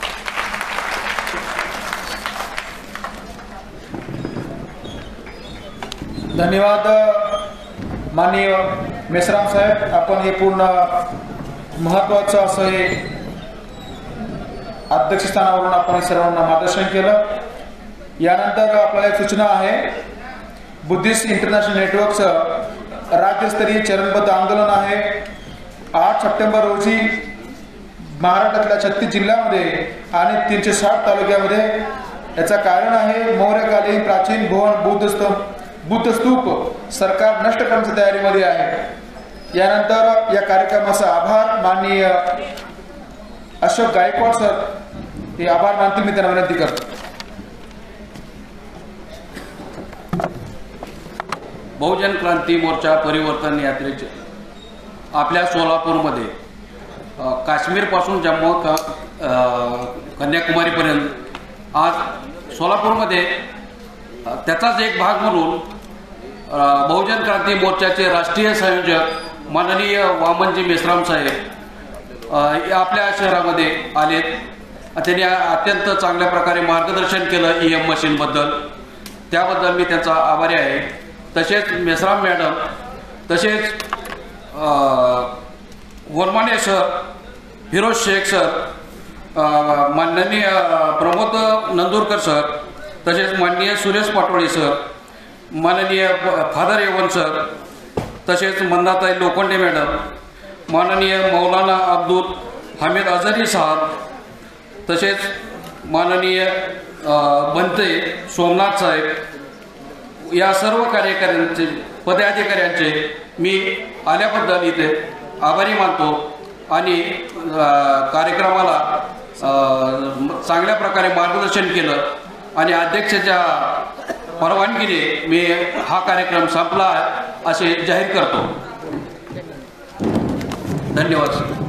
S2: धन्यवाद माननीय मेश्राम साहेब, आपण हे पूर्ण महत्त्वाचं असं हे अध्यक्षस्थानावरून आपण सर्वांना मार्गदर्शन केलं। यानंतर आपल्याला एक सूचना आहे, बुद्धिस्ट इंटरनॅशनल नेटवर्कचं राज्यस्तरीय चरणबद्ध आंदोलन आहे 8 सप्टेंबर रोजी महाराष्ट्रातल्या 36 जिल्ह्यामध्ये आणि 360 तालुक्यामध्ये। याचं कारण आहे मौर्यकालीन प्राचीन भुवन बुद्ध स्तूप सरकार नष्ट करण्याच्या तयारीमध्ये आहे। यानंतर या कार्यक्रमाचा आभार माननीय अशोक गायकवाड सर हे आभार मानतील, मी त्यांना विनंती करतो।
S3: बहुजन क्रांती मोर्चा परिवर्तन यात्रेचे आपल्या सोलापूरमध्ये काश्मीरपासून जम्मू कन्याकुमारीपर्यंत आज सोलापूरमध्ये त्याचाच एक भाग म्हणून बहुजन क्रांती मोर्चाचे राष्ट्रीय संयोजक माननीय वामनजी मेश्राम साहेब आपल्या शहरामध्ये आलेत त्यांनी अत्यंत चांगल्या प्रकारे मार्गदर्शन केलं EM मशीनबद्दल, त्याबद्दल मी त्यांचा आभारी आहे. तसेच मेसराम मॅडम, तसेच वरमाने सर, फिरोज शेख सर, माननीय प्रमोद नंदुरकर सर, तसेच माननीय सुरेश पाटोळे सर, माननीय फादर एवन सर, तसेच मंदाताई लोखंडे मॅडम, माननीय मौलाना अब्दुल हमीद अजहरी साहब, तसेच माननीय बनते सोमनाथ साहेब, या सर्व कार्यकाऱ्यांचे पदाधिकाऱ्यांचे मी आल्याबद्दल इथे आभारी मानतो आणि कार्यक्रमाला चांगल्या प्रकारे मार्गदर्शन केलं आणि अध्यक्षाच्या परवानगीने मी हा कार्यक्रम संपला असे जाहीर करतो. धन्यवाद.